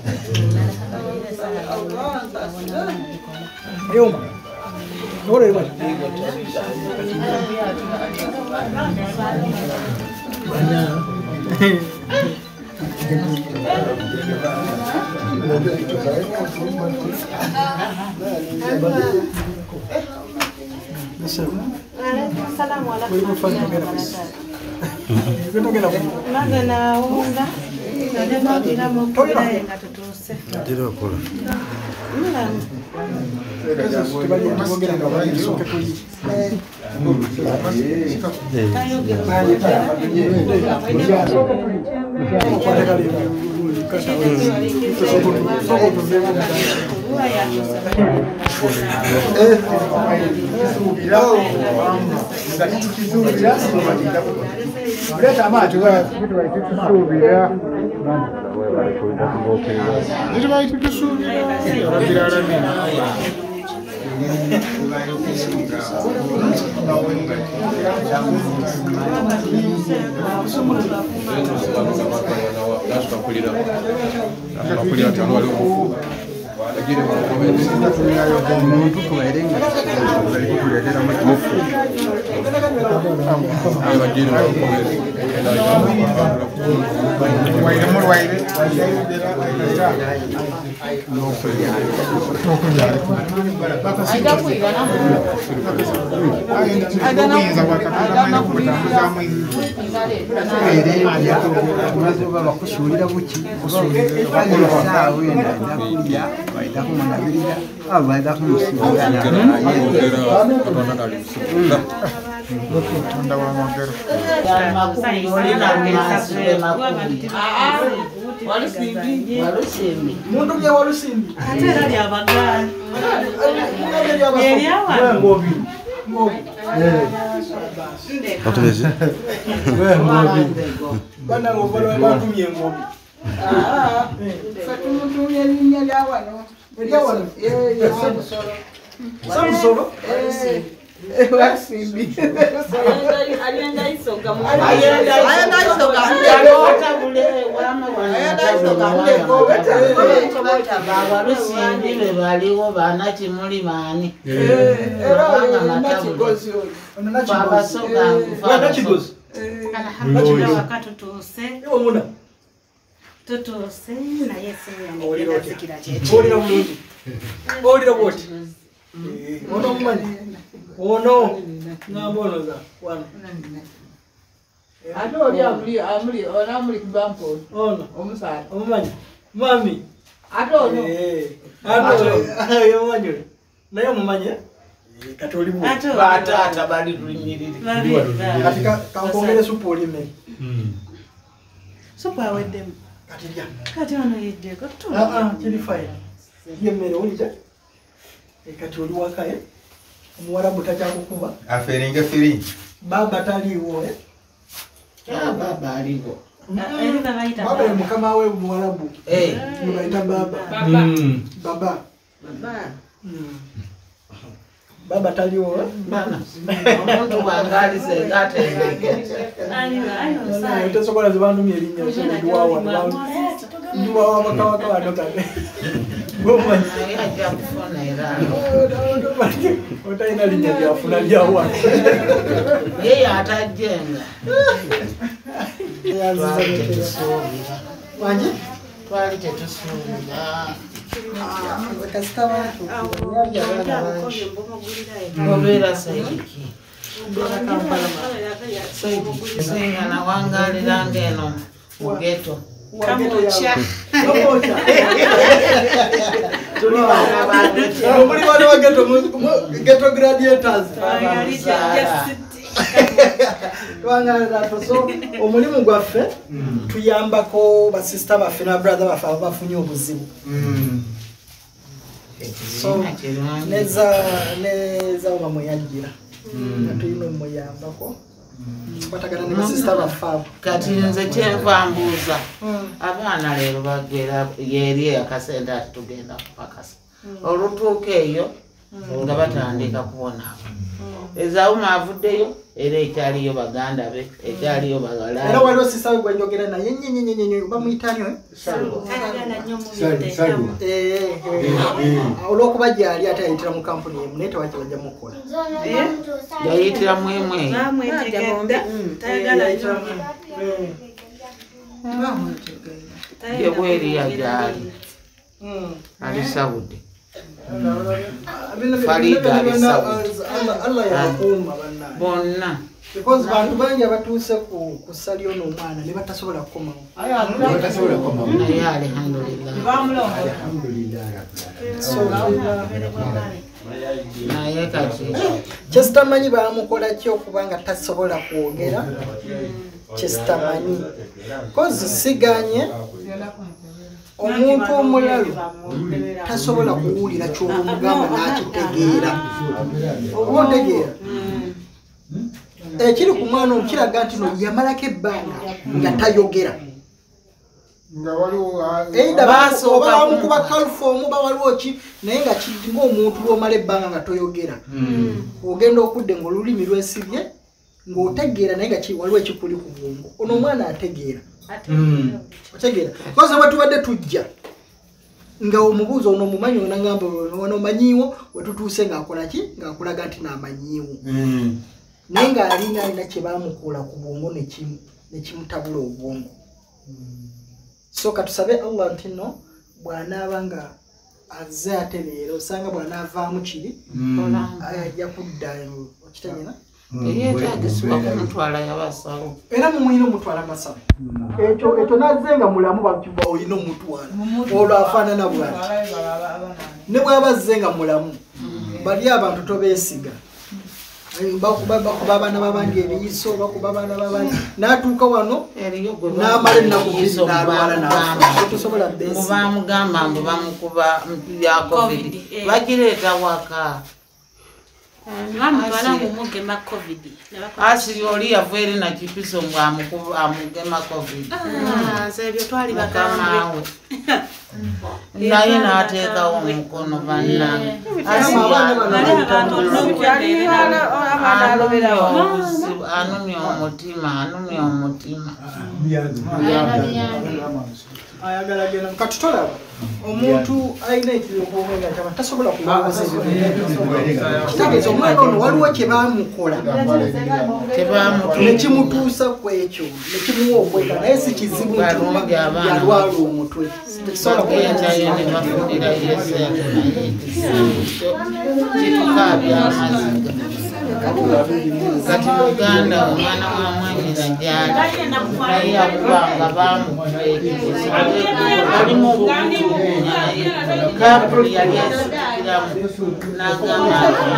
Yoma Nore wa Assalamu alaikum. Magana wunda nalema bila mokira nga tutuse. Ndiro kola. Leta macho kitu waitutusubira Ndio waitutusubira bila ramina That's omuntu tubaerenga bali kutuleetera mutufu waire mulwaire bakusuulira buki kusuulira wenda nakulya baita kumunabirira abo baita kumusuulira Tunda wa magero. Walusimbi. Walusimbi. Muntu bya walusimbi. Ate era lya bagala. Yeri awa. Ngobi. Ngobi. Atubeze. Ngobi. Bana ngobalwa batumye ngobi. Ah. Fatumutumye linnya lya wano. Lya wano. Eh, ya Samusolo. Samusolo? Eh. Wasimbi. Ayenda isoga mu. Ayenda isoga. Ayenda bule wama wana. Ayenda isoga bule ko beta. Baba lusimbi be baliwo bana kimuli mani. Eh, era nakigozi. Baba soga Baba nakigozi. Kana hakuna wakati tutuse. Yo muna. Tutuse na Yesu yamekenda sikira cheche. Olira bulungi. Olira boti. Ono mmanyi. Ono ng'ambono za wano. Ate oli amuli amuli ona amuli kubampo. Ono Omusala. omumanyi. Mami. Ate ono. Eh. Ate yo manyi. Naye omumanyi. Kati oli mu. Ate batata bali lunyiriri. Kati kankongere supu oli mmere. Supu aweddemu. Kati lya. Kati ono yeddeko tu. Ah ah kiri fine. Ye mmere olija. Kati oli wakaye. Omuwarabu takyakukuba. Aferinga firi. Baba taliwo eh. Ya baba aliwo. Erika baita. Baba ye mukama we Muwarabu. Eh. Mubaita baba. Baba. Baba. Baba. Mm. Baba taliwo eh. Bana. Omuntu wangali se gate. Aliwa ayo sai. Tesokola zibantumye erinnya okuduwawa. Nduwawa bakawaka bano kale. Goma. Ajja kufuna era. Otaina linnya lyafuna lyawa. Yeye atajenga. Wanje? Twali tetusuubira. Obeera sayiki. Singa nawangalira ng'eno mu ghetto. Kamocha. Kamocha. Tuli bana bado. Muri bana wa ghetto ghetto gladiators. Wangalira so omulimu gwaffe tuyambako ba sister baffe na brother baffe abafunye obuzibu. So neza neza omwe yagira. Natuyino muyambako. Kwatagana ne sister baffe. Kati nze kyenva mbuuza. Abaana leero bagera yeri akasenda tugenda kupakasa. Olutuuka eyo nga batandika kubona. Ezauma avuddeyo era ekyaliyo baganda be ekyaliyo bagala. Era waliwo sister we gwenjogera naye nyenyenyenyenye bamuyitaniyo eh? Salu. Salu. Eh eh. Olwokuba gyali ate yayitira mu kampuni emu naye tewaki bajja mukola. Eh? Yayitira mu emu eyo. Bamwetegedde. Tayagala nnyo. Ye bweri yagyali. Alisabudde. Farida alisabudde. Allah yakuuma banna. Bonna. Because bantu bangi abatuuse ku kusalyo n'omwana ne batasobola kukomawo. batasobola kukomawo. Naye alhamdulillah. Alhamdulillah. So naye kati kyesitamanyi bamukola ki okuba nga tasobola kwogera kyesitamanyi kozi siganye omuntu omulalu tasobola kuwulira ky'omugamba n'akitegeera oba ontegeera ekiri ku mwana okiraga nti no yamalako ebbanga nga tayogera nga waliwo eida basoba bamukuba kalfomu ba waliwo ki naye nga kiddinga omuntu lwomala ebbanga nga toyogera ogenda okudde ng'olulimi lwesibye ng'otegeera naye nga waliwo ekikuli ku bwongo ono omwana ategeera otegeera koze bwe tubadde tujja nga omubuuzo ono mumanyi onangamba ono manyiwo wetutuuse ng'akola ki ng'akulaga nti n'amanyiwo naye ng'alinga alina kye baamukuula ku bwongo ne kimutabula obwongo so katusabe Allah nti no bw'anaaba nga azze ate leero osanga bw'anaavaamu kiri ajja kuddayo okitanyina yeetagisibwa kumutwala yabasalo era mumuyina omutwala masalo ekyo ekyo nazze nga mulamu bakuba oyina omutwala olwo afaanana bwati ne bw'aba azze nga mulamu bali abantu tobeesiga bakuba abaana b'abandi ebiyiso bakuba abaana b'abandi n'atuuka wano n'amala ennaku bbiri n'alwala n'atosobola bamugamba mbu bamukuba ya covid bagireeta waka asiri oli yava eri nakipiso mbu amugema covid mukamawe naye n'ateekawo omukono bannange anumya omutima anumya omutima ayagala gena katutolaba omuntu ayina ekirobonga nga taba tasobola kulowooza kitegeeza omwana ono waliwo kye baamukola nekimutuusa ku ekyo nekimuwa okweka naye si kizibu nti yalwala omutwe bagendayo ne bafunirayo esente naye kituka byamaziga kati muganda omwana wa mwanyira gyali naye yakubanga bamukuleekiza alimu obukutuunya naye kapuli yali esikiramu n'agamba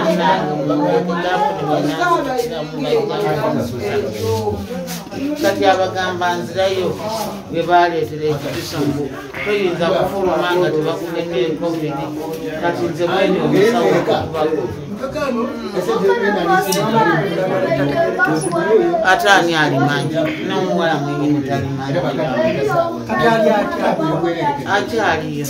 kati abagamba nzirayo bwe baleetera ekipiso mbu toyinza kufuluma nga tebakugemye covid kati nze bweni omusawo okubako ate ani alimanyi n'omuwala mwenyini talimanyi akyaliyo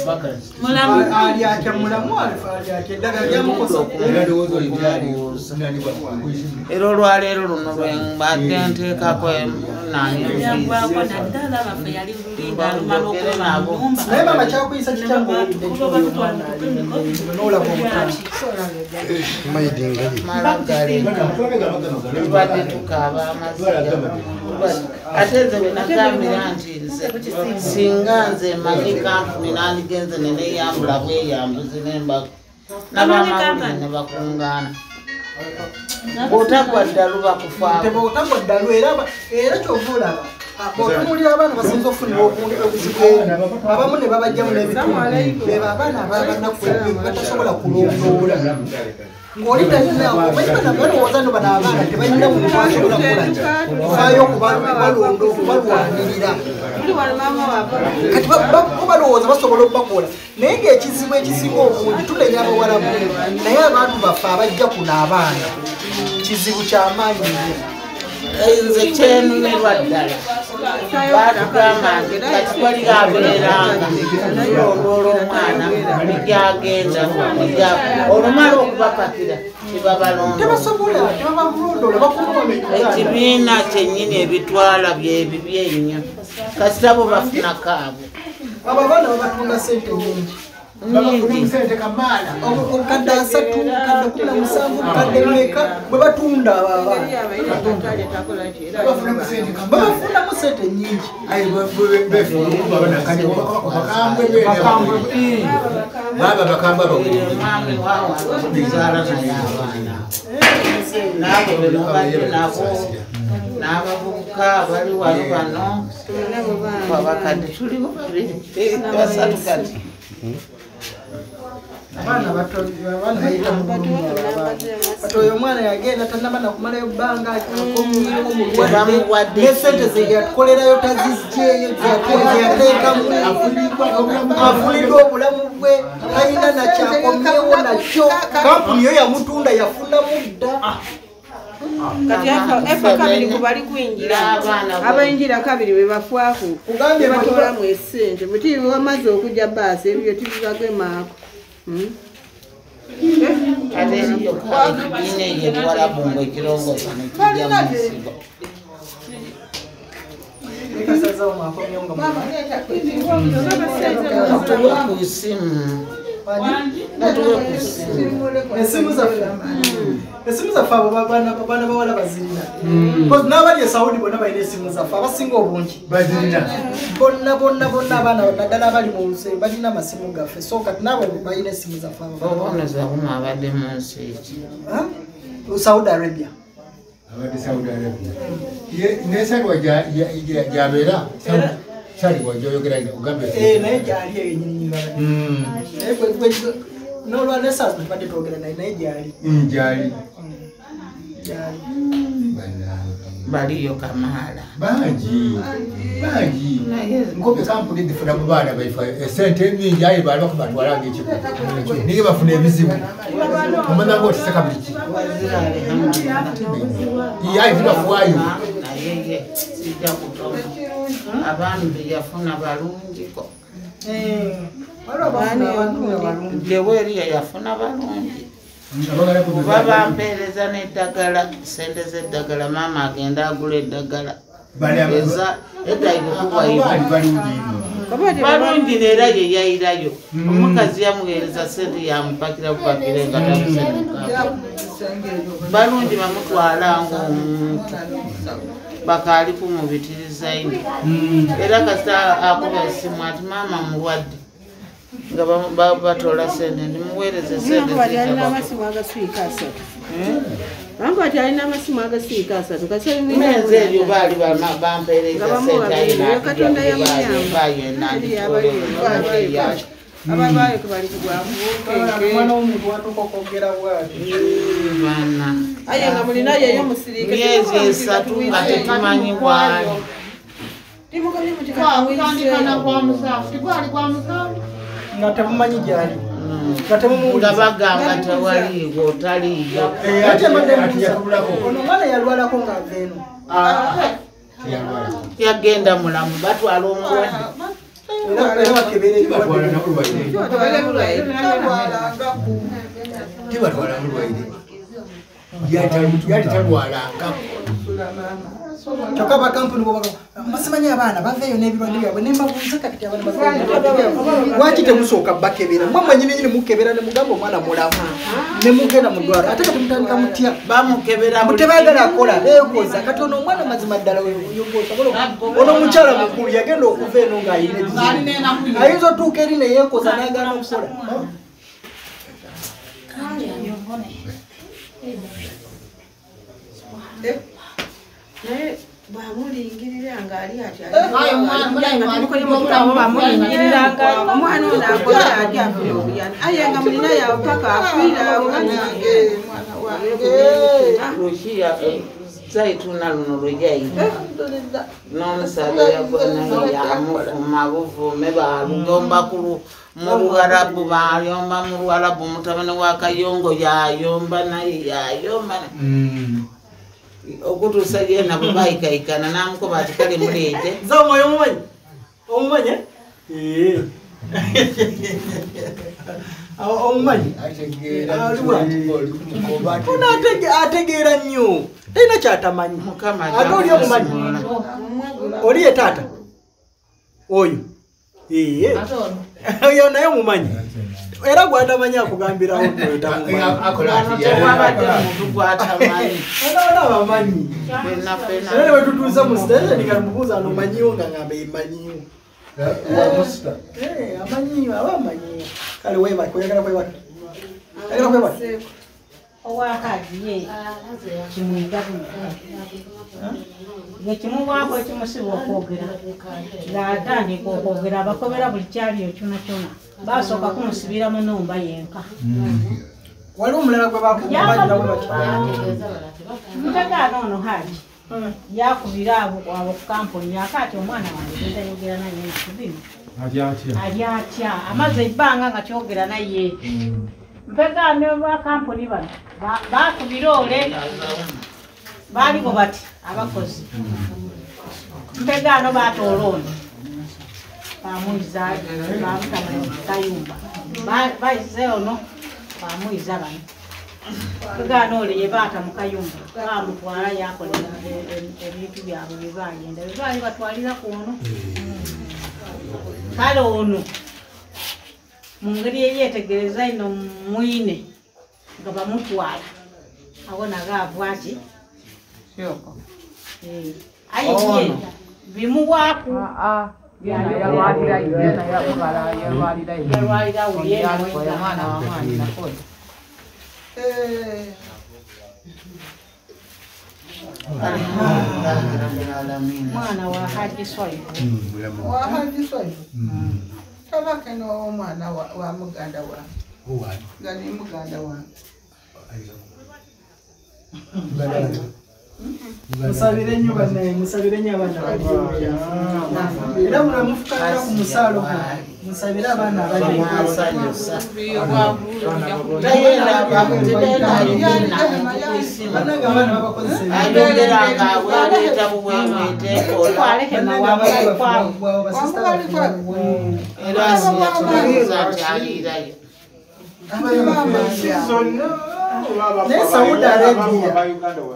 era olwaleero luno lwembadde nteekako naye mama kyakuyisa kityange n'olaba malagale tubadde tukaaba amaziga ate nze bwe nagambira nti nze singa nze manyi kampuni nandigenze neneyambula bweyambuzi nembako nabamawulire ne bakungaana bw'otagwa ddalu bakufaako otagwa ddalu era kyova olaba bw'otunuulira abaana basinza okufunira obuzibu abamu ne babajjamu n'ebitundu beba abaana ababanaku batasobola kulondoola ng'oli talinabalowooza no bano abaana tebalina muntu asobola kufaayo okubalwanirira kati balowooza basobola okubakola naye ng'ekizibu ekisinga obungi tulenya abawalamu naye abantu baffe abajja kuno abaana kizibu kyamaanyi nnyo nze kyenumirwa ddala batugamba nti kati twalira abeeranga olwolwa omwana negyagenda olumala okubapakira ekibiina kyennyini ebitwala byebibi ennyo kasita bo bafunako abo abo abaana babatunda sente nyingi omukadde asatu mukadde kumi na musanvu mukadde meka bwe batunda babafundamu sente nyingi mwami wawazaala naye abaana naabo benobadde nabo n'abavubuka bali wano bano abakadde tuliwo babiri basatu kati abaana bayita kati oyo omwana yagenda tanaba nakumalayo bbanga omulwadde nesente zeyatukolerayo tazizjeeyo zeyateekamu afuliddwa obulamu bwe talina nakyakomyewo nakyo kampuni yo yamutunda yafunamu dda kati efa kabiri kubali kwingira abayingira kabiri bwe bafwaku tebatolamu esente muti wamaze okujja baasi ebyo tibibagemaako ate ekiyoka ekibiina eyo ebuwalabu ngo ekirongoosa nekijja mu nsigo Ekasaza omakomye nga Mama leta kwisimu. Natuwa ku isimu. Natuwa ku isimu. Esimu zaffe. Esimu zaffe abo baana baana bawala bazirina. Because n'abali e Saudi bonna balina esimu zaffe abasinga obungi. Bazirina. Bonna bonna bonna abaana naddala abali mu nsi balina amasimu gaffe. So kati naawe balina esimu zaffe abo. Oboneza buma abadde mu nsi eki. Saudi Arabia. Abadde Saudi Arabia. Ye nesalwa ja jabera. Sali wajoyogera ugambe. Eh naye gyali enyinyi ngala. Mm. Naye kwe kwe no lwa lesa tupate twogera naye naye gyali. Mm gyali. Gyali. Baliyo Kamala. Bangi. Bangi. Ngobe kampuni ndifuna mu baana baifa esente nyingi ayi balo ko batwala ng'ekiko. Niye bafuna ebizibu. Omwana ngo tisaka biki. Iya ivuna fuayo. Naye sijja kutoma. Abantu yafuna balungi ko. Eh. Wala bafuna balungi. Leweri yafuna balungi. Baba mpereza n'eddagala sente z'eddagala maama agenda agula eddagala. Eza edayigo kubayiba balungi neera ye yayirayo. Omukazi yamuweereza sente yamupakira bupakire nga tabusemuka. Balungi bamutwala ng'omuntu bakaali kumubitiriza ino. Era kasita akuba esimu ati maama mulwadde. Nga batola sente ndimuweereze sente alina amasimu agasiika asatu. Bangu ati alina amasimu agasiika asatu. Menze ebyo baali bampeereza sente ayina Katonda yamuyamba. Ababayo ke bali kugwamu. Mwana w'omuntu watuuka okwogera bw'ati. Bana. Aye nga mulina yeyo musirike. Myezi esatu nga tetumanyi bwali. Timugabye mu kikatandikana kwa musanvu. Tikwali kwa musanvu. Nga temumanyi gyali. Nga bagamba tewaliiwo taliiyo. Ate madde yatulako. Ono omwana yalwalako ng'ava eno. Yagenda mulamu batwala omulwadde. Era bakebera Tibatwala mulwaire. Yali talwalanga. Kyokka bakampuni bwabaka basimanyi abaana baveeyo n'ebirwadde byabwe ne mbabuuza kati abaana baveeyo. Lwaki temusooka bakebera? Mwamanyi nenyini mukebera ne mugamba omwana mulamu ne mugenda mu ddwaliro ate kati mutandika mutya bamukebera mutebaagala akola eekoza kati ono omwana mazima ddala ono mukyala mukulu yagenda okuva eno ng'ayina ebizibu ayinza otuuka eri ne yeekoza n'agaana okukola. Naye bamulingirira ng'ali ati omwana ono akola ati afuna obuyani aye nga mulina yawe paka afiira Lucia Zaituna luno lwejayita n'omusabe yagona yamufuma buvume balugomba mu Luwarabu bayomba mu Luwarabu mutabani wa Kayongo yayomba naye yayomba okutuusa yena bwe bayikaikana n'amukuba ati kale muleete. Zama omumanyi? Omumanyi? Ee. Omumanyi? Ono ategeera nnyo. Talina kyatamanyi. Ate oli omumanyi? Oli ye taata? Oyo? Ee. Oyo naye omumanyi? Era gwatamanyi akugambirawo tewabadde muntu gwatamanyi. Ona abamanyi. Era ne wetutuuza mu sitesheni kati mubuuza anomanyiwo nga ngamba emanyiwo. Amanyiwo aba amanyiwo. Kale webaka oyagala kwebaka. Oyagala kwebaka. Owakagiye kimwigabula ngekimuwaako ekimusiba okwogera ng'atandika okwogera abakobera buli kyaliyo kyona kyona basooka kumusibira mu nnumba yenka. Waliwo omulala gwe bakubagira bwe bati mutegaana ono haji yakubira abo abo ku kampuni yakaati omwana wange gentayogera naye nakubino ali atya amaze ebbanga nga kyogera naye mpegaane ba kampuni bano bakubira ole baliko bati abakozi mpegaano batoola ono bamuyiza bamutama kayumba bayize ono bamuyiza bano Kagano ole yebata mu kayumba bamutwala yakola ebintu byabwe bye bagenda bye bali batwalira kuno kale ono mu ngeri eyetegereza ino mwine nga bamutwala abona gaavwaki Kyoko. eh ayi bimuwaku yalwalira yena yakubala yalwalira yalwalira yena mwana wa mwana nakola mwana wa Haji Swai wa Haji Swai tabaka no mwana wa muganda wa Uwani. gani muganda wa musabire nnyo bannaye musabire nnyo abaana bali era mulamufukana ku musaalo musabire abaana abali bannanga abaana naye Saudi Arabia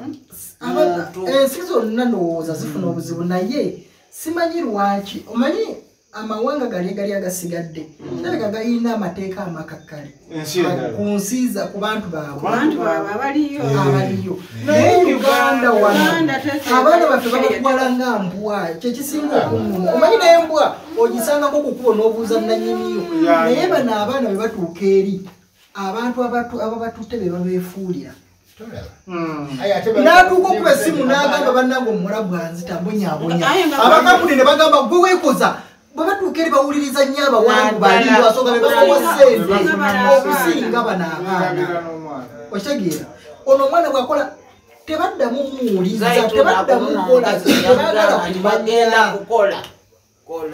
ensi zonna ndowooza zifuna obuzibu naye simanyi lwaki omanyi amawanga gali gali agasigadde nabeka galina amateeka amakakkale ku nsiza ku bantu baabwe abaliyo naye Uganda wano abaana baffe babatwala nga mbwa kyekisinga okuŋŋuma omanyi n'embwa ogisangako kukubo n'obuuza nannyiniyo naye bano abaana bwe batuuka eri abantu ababatutte be babeefuulira n'atuuka okuba essimu n'agamba bannange omulabu anzita mbonyaabonya abakampuni ne bagamba gwe weekoza bwe batuuka eri bawuliriza nnyo abawangu bali basooka be basowa ssente okusinga bano abaana okitegeera ono omwana bw'akola tebaddamu muwuliza tebaddamu kukola tebagala bagenda kukola kola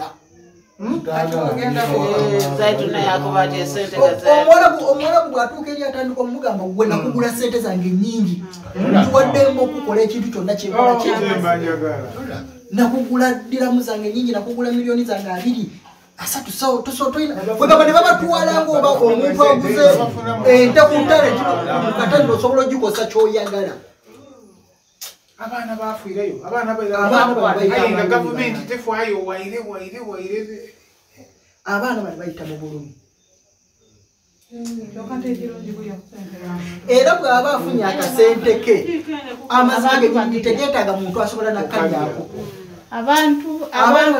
omwalabu bw'atuuka eri atandika omugamba gwe nakugula sente zange nnyingi ntuwaddemu okukola ekintu kyonna kyekola nakugula ddiramu zange nyingi nakugula miliyoni zange abiri asatu sawo tosotoina bwegaba ne babatwala ngaoba omuntu aguze ente ku ntale mukatandiro osobola ogikosa kyoyagala abaana bafiireyo abaana gavumenti tefaayo waire waire waire abaana bali bayita mu bulumi era bw'aba afunye akasente ke amazage nyingi tegeetaaga muntu asobola nakkalyako abantu abantu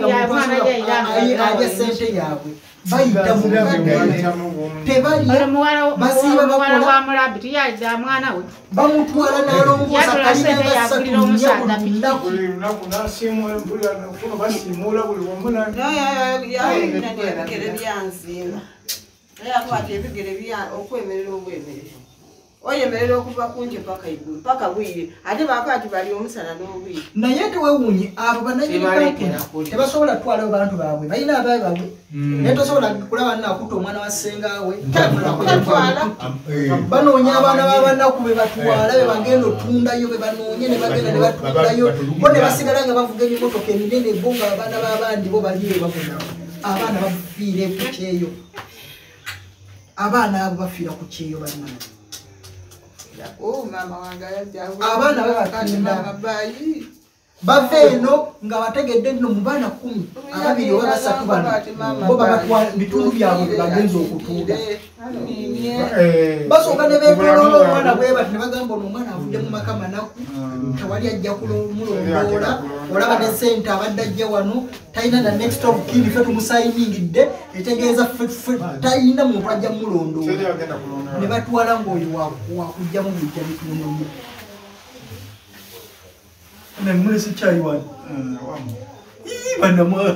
aja sente yaabwe bayita mu tebali basiiba bakola wa mulabi tiyaliza mwana we bamutwala n'alongoosa kalina gasatu nnaku lunaku nasiimu embula nokuno basiimuula buli wamuna ebigere byansiima naye akwata ebigere okwemerera obwemerero oyemerera okuva kunje paka igulu paka bwire ate bakati bali omusana n'obwire naye tewewunye abo bananyini tebasobola twalayo bantu baabwe balina abaabe baabwe naye tosobola kulaba nnakuta omwana wa ssengawe banoonya abaana babanaku be batwala be bagenda otundayo be banoonye ne bagenda ne batundayo bo ne basigala nga bavuga emimotoka eminene bo nga abaana babandi bo baliyo babona abaana bafiire ku kyeyo abaana abo bafiira ku kyeyo banna abaana babatinda bava eno nga bategedde nno mu baana kumi ababiri oba basatu bano bo babatwala bitundu byabwe bye bagenza okutuuda basooka ne beetoloola omwana bwe bati ne bagamba ono omwana avudde mu maka manaku tewali ajja kumulondoola olaba ne sente abadde ajja wano talina na next of kin fe tumusayiningidde etegeeza talina muntu ajja mulondoola ne batwala ng'oyo wakujjamu bijja bitunoye namule sikyali wano banamwa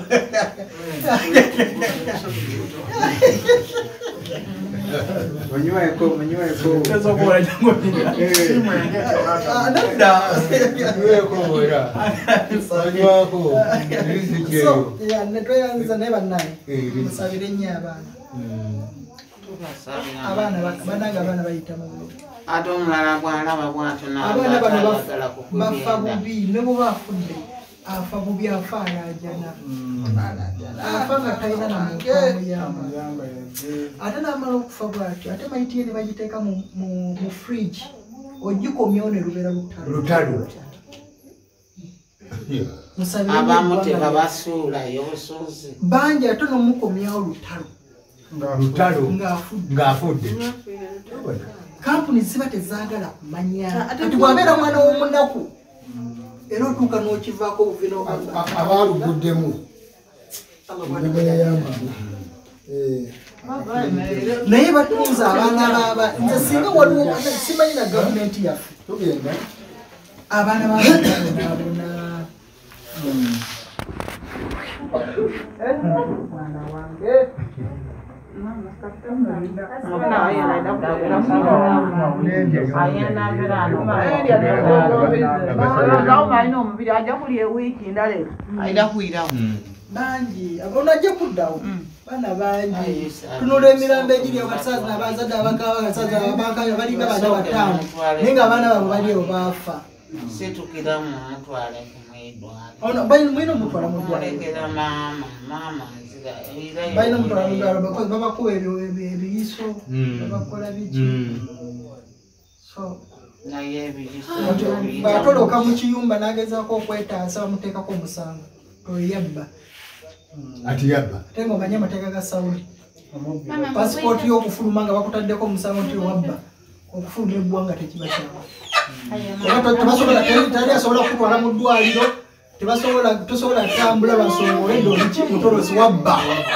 Manywaeko, manywaeko. Kaza kwa jango ni. Simu yangu Nanda. Manywaeko bora. Manywaeko. So, ya netwayanza ne bannaye. Musabire nnyo abaana. Abaana bakabanaga abaana bayita mu bulumi. Ate omulala bw'alaba bw'atyo abaana bano bafa bubi ne bwe bafudde afa mu byafaanajana afa nga talina na muntu amuyamba ate n'amala okufa bwatyo ate mayitiye ne bagiteeka mu fridge ogikomyewo ne lubeera lutalo abamu tebabasuulayo busuuzi bangi ate n'omukomyawo lutalo ng'afudde kampuni ziba tezaagala kumanya kati bw'abeera mwana w'omunaku era otuuka n'okivaako obuvino abaaluguddemu naye batunze abaana baba nze singa waliwo simanyi na gavumenti yaffe abaana babona mwana wange bangi onajja kuddawo baana bangi tunula emirambo egiri abasaza n'abazadde abakaba abasaza abakaya balinga baana bataano naye nga abaana babo bali ewo baafa situkiramu mutwale kumwidwala ono bayina omutwala mu ddwaliro balina omutwala mu ddwaliro bakozi babakuba ebiyiso babakola biki so batoloka mu kiyumba n'agezaako okwetaasa bamuteekako omusango oyabba ati yabba ate nga omanye amateeka ga sawuli pasipooti y'okufuluma nga bakutaddeko omusango nti wabba okufuluma eggwanga tekiba kyawe tali asobola kukutwala mu ddwaliro tosobola tambula basongole ndoliki mutolosi wabba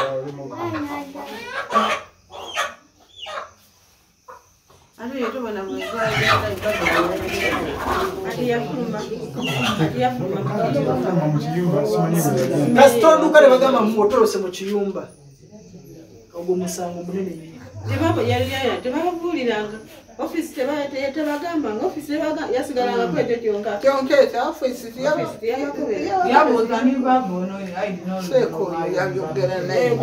kasita oluka ne bagamba mutolose mu kiyumba ogwo musango munene tebababuuliranga ofisi tebagambanga ofisi yasigalanga kwekyo kyonka kyonka ekyo ofisi yabuuza nibabono yabyogera naye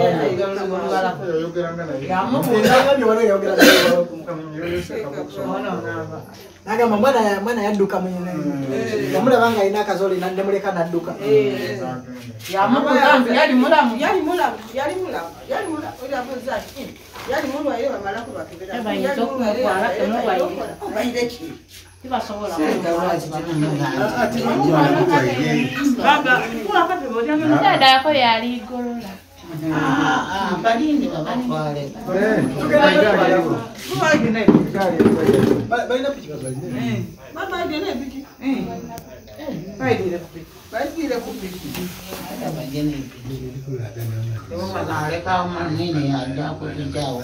nagamba mwana yadduka yamulabanga alina akazoli nandemuleka nadduka yali mulamu yali mulamu yali mulamu yali mulamu yali mulwaire bamala kubakebera dada yako yaligolola balindi babatwale baigire kupiki naleka manene yajja kupijawo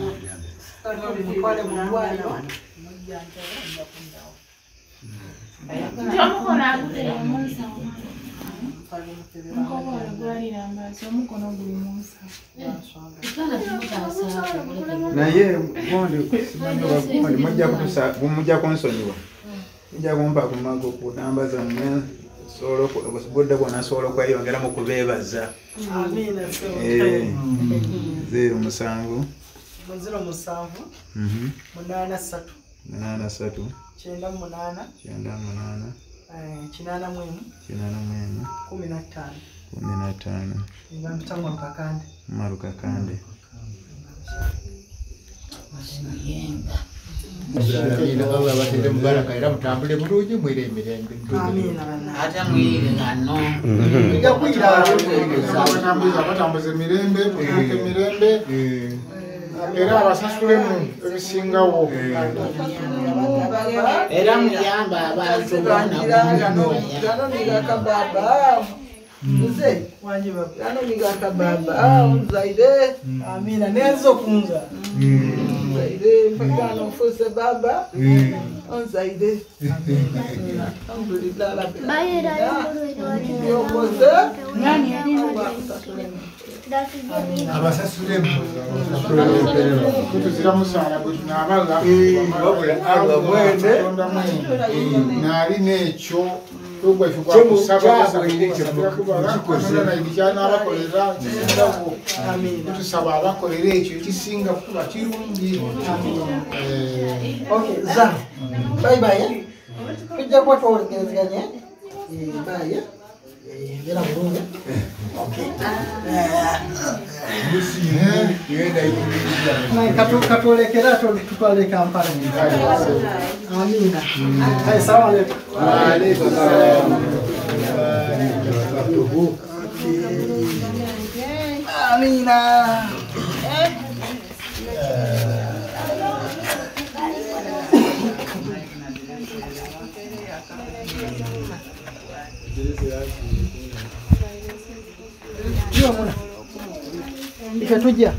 naye mujja kunsonyiwa mujja kumpa kumago ku namba zammwe budde bwona asobola okweyongeramu kubeebaza zero musanvu zero musanvu munaana ssatu munaana ssatu kyenda munaana kyenda munaana kinaana mu emu kinaana mu emu kumi na ttaano kumi na ttaano bampita Marukakande Marukakande abatere mubaraka era mutambule bulungi mwire emirembe ate mwire nano batambuza emirembe tutuuka emirembe era abasasulemu ebisingawo era muyamba abantu baba Mzee, wanje baba. Ano nigaka baba. Ah, mzaide. Amina, nezo kunza. Mzaide, mpaka mfuse baba. Mzaide. Alhamdulillah la bila. Bayera yo boze. Nani abasasulemu kutuzira musaala bwe tunaabaga wabula aba mwene naali n'ekyo tusaba abakolera ekyo ekisinga kuba kirungi. Bye bye. Tujja kuba twogerezeganya. Bye. Era bulungi. Katolekera tutwale Kampala. Amina. Assalamu alaikum. Wa alaikum salam. Amina. Ndio mwana. Ikatujia.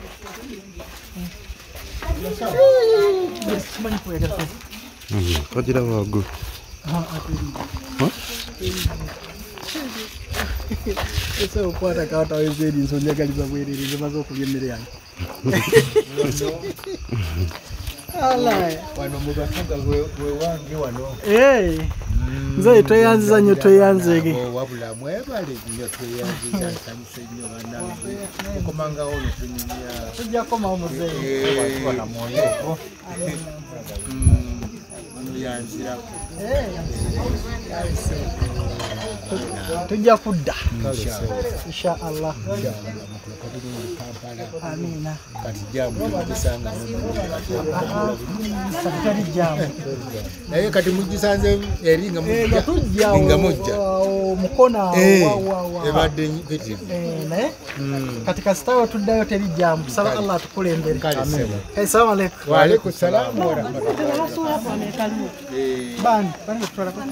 Mhm, kajira wagu. Ah, ah. Ese ukwata kawata wezeri nsonja kaliza bwerere bazo kubyemere yange. Allah. Wano mubafuga gwe wange wano. Eh. Nze tweyanziza nnyo tweyanzege. Wabula mwebale nnyo tweyanziza kanisa nnyo banange. Okomanga ono kunyumya. Tujja koma omuzee. Watu wana moyo. Yanzira. Eh. Tujja kudda. Insha Allah. Amina. Kati jamu mujisanga Sakitari jamu. Naye kati mujisanze eringa mujja. Tujja Inga mujja. Mukona wa wa wa. Ebadde piti. Eh ne? Katika stawa tuddayo teri jamu. Tusaba Allah tukulembere. Amen. Assalamu alaikum. Wa alaikum salam wa rahmatullahi. Eh. Bani, bani tutwala kwa.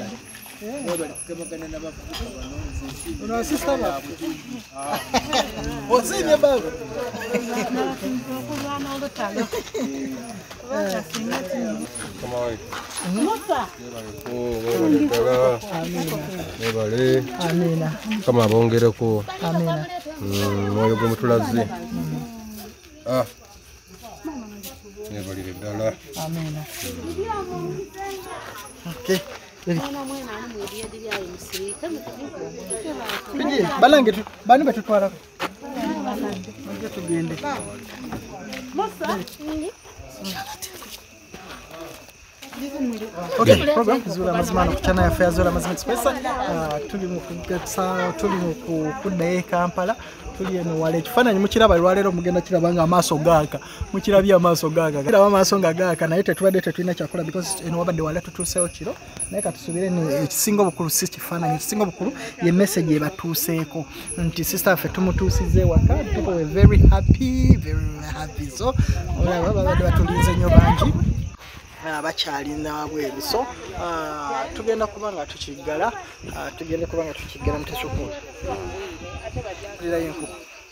Una sister ba. Osinye baba. Kama wewe. Musa. Oh, webale. Amina. Kama bongereko. Amina. Mm, moyo gwe mutulaze. Ah. Nebalire ddala. Amina. Okay. Tujye balange tu bani batutwala. Nje tugende. Musa. Okay, program Zura Mazimano kuchana ya Fair Zura Mazimano Express. Uh, tuli mu kugesa tuli mu kudda Kampala. Tuli eno wale kifananyi mukiraba lwalero mugenda kirabanga amaaso gaaka mukirabya amaaso gaaka kiraba amaaso gaaka naye tetubadde tetulina kyakola because eno wabadde wale tutuuseewo kiro naye katusubire ekisinga obukulu si kifaananyi ekisinga obukulu ye message ebatuuseeko nti sister affe tumutuusize waka people were very happy very happy so olaba babadde batulinze nnyo bangi abakyalinda bweru so tugenda kuba nga tukiggala tugende kuba nga tukiggala mutesukulu Lila yenko.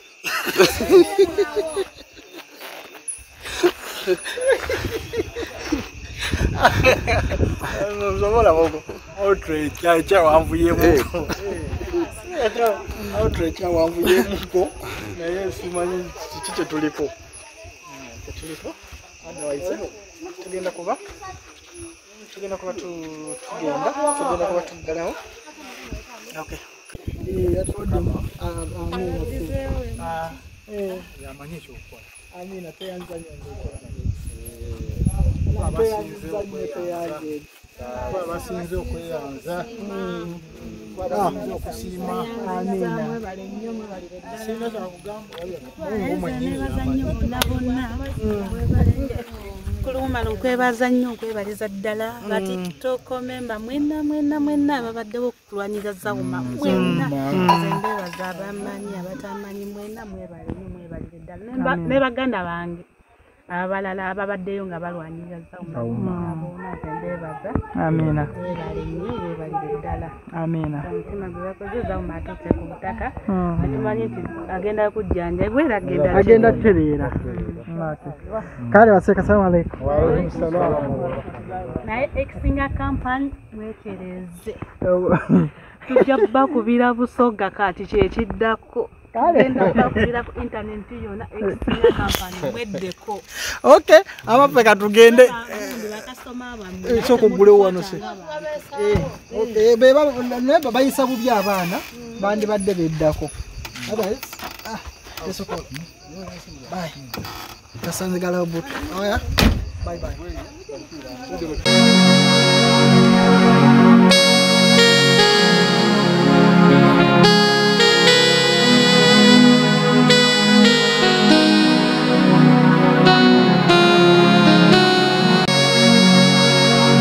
Mzomola moko. Outrage ya cha wamvuye moko. Outrage ya wamvuye moko. Na yesu manyi chiche tulipo. Tulipo. Otherwise tugenda kuba tugenda kuba tugenda tugenda kuba tugalawo. Okay. Eh, atodemo. Ah, amina. Ah, eh, yamanyisho ukora. Amina teyanza nyo. Eh. Abasinze abasinze okweyanza. Mm. Abasinze okusiima. Amina. Bali nnyo bali ddala. Singa za kugamba Mungu mwenyewe nabonna. Kuluma nkwebaza nnyo nkwebaliza ddala bati TikTok member mwena mwena mwena ababaddewo okulwanira Zawuma mwena nzebebaza abamanyi abatamanyi mwena mwebale nnyo mwebalire ddala ne baganda bange abalala ababaddeyo nga balwanira Zawuma bona nzebebaza. Amina. Mwebale nnyo mwebalire ddala. Amina. Omutima gwe bakoze Zawuma atuuse ku butaka tumanyi nti agenda kujjanja era agenda agenda kutereera. Kale waseka assalamu alaikum. Wa alaikum salaam. Naye Exinga Company mwetereze. Tujja bakubira Busoga kati kye kiddako. Kale bakubira ku internet yona Exinga Company mweddeko. Okay, abape katugende. Bakasoma abamwe. Soko gule wano se. Eh, okay, beba ne bayisa bubi abaana bandi badde beddako. Otherwise, ah, esoko. Bye. Kasanzigala butu. Oh yeah. Bye bye.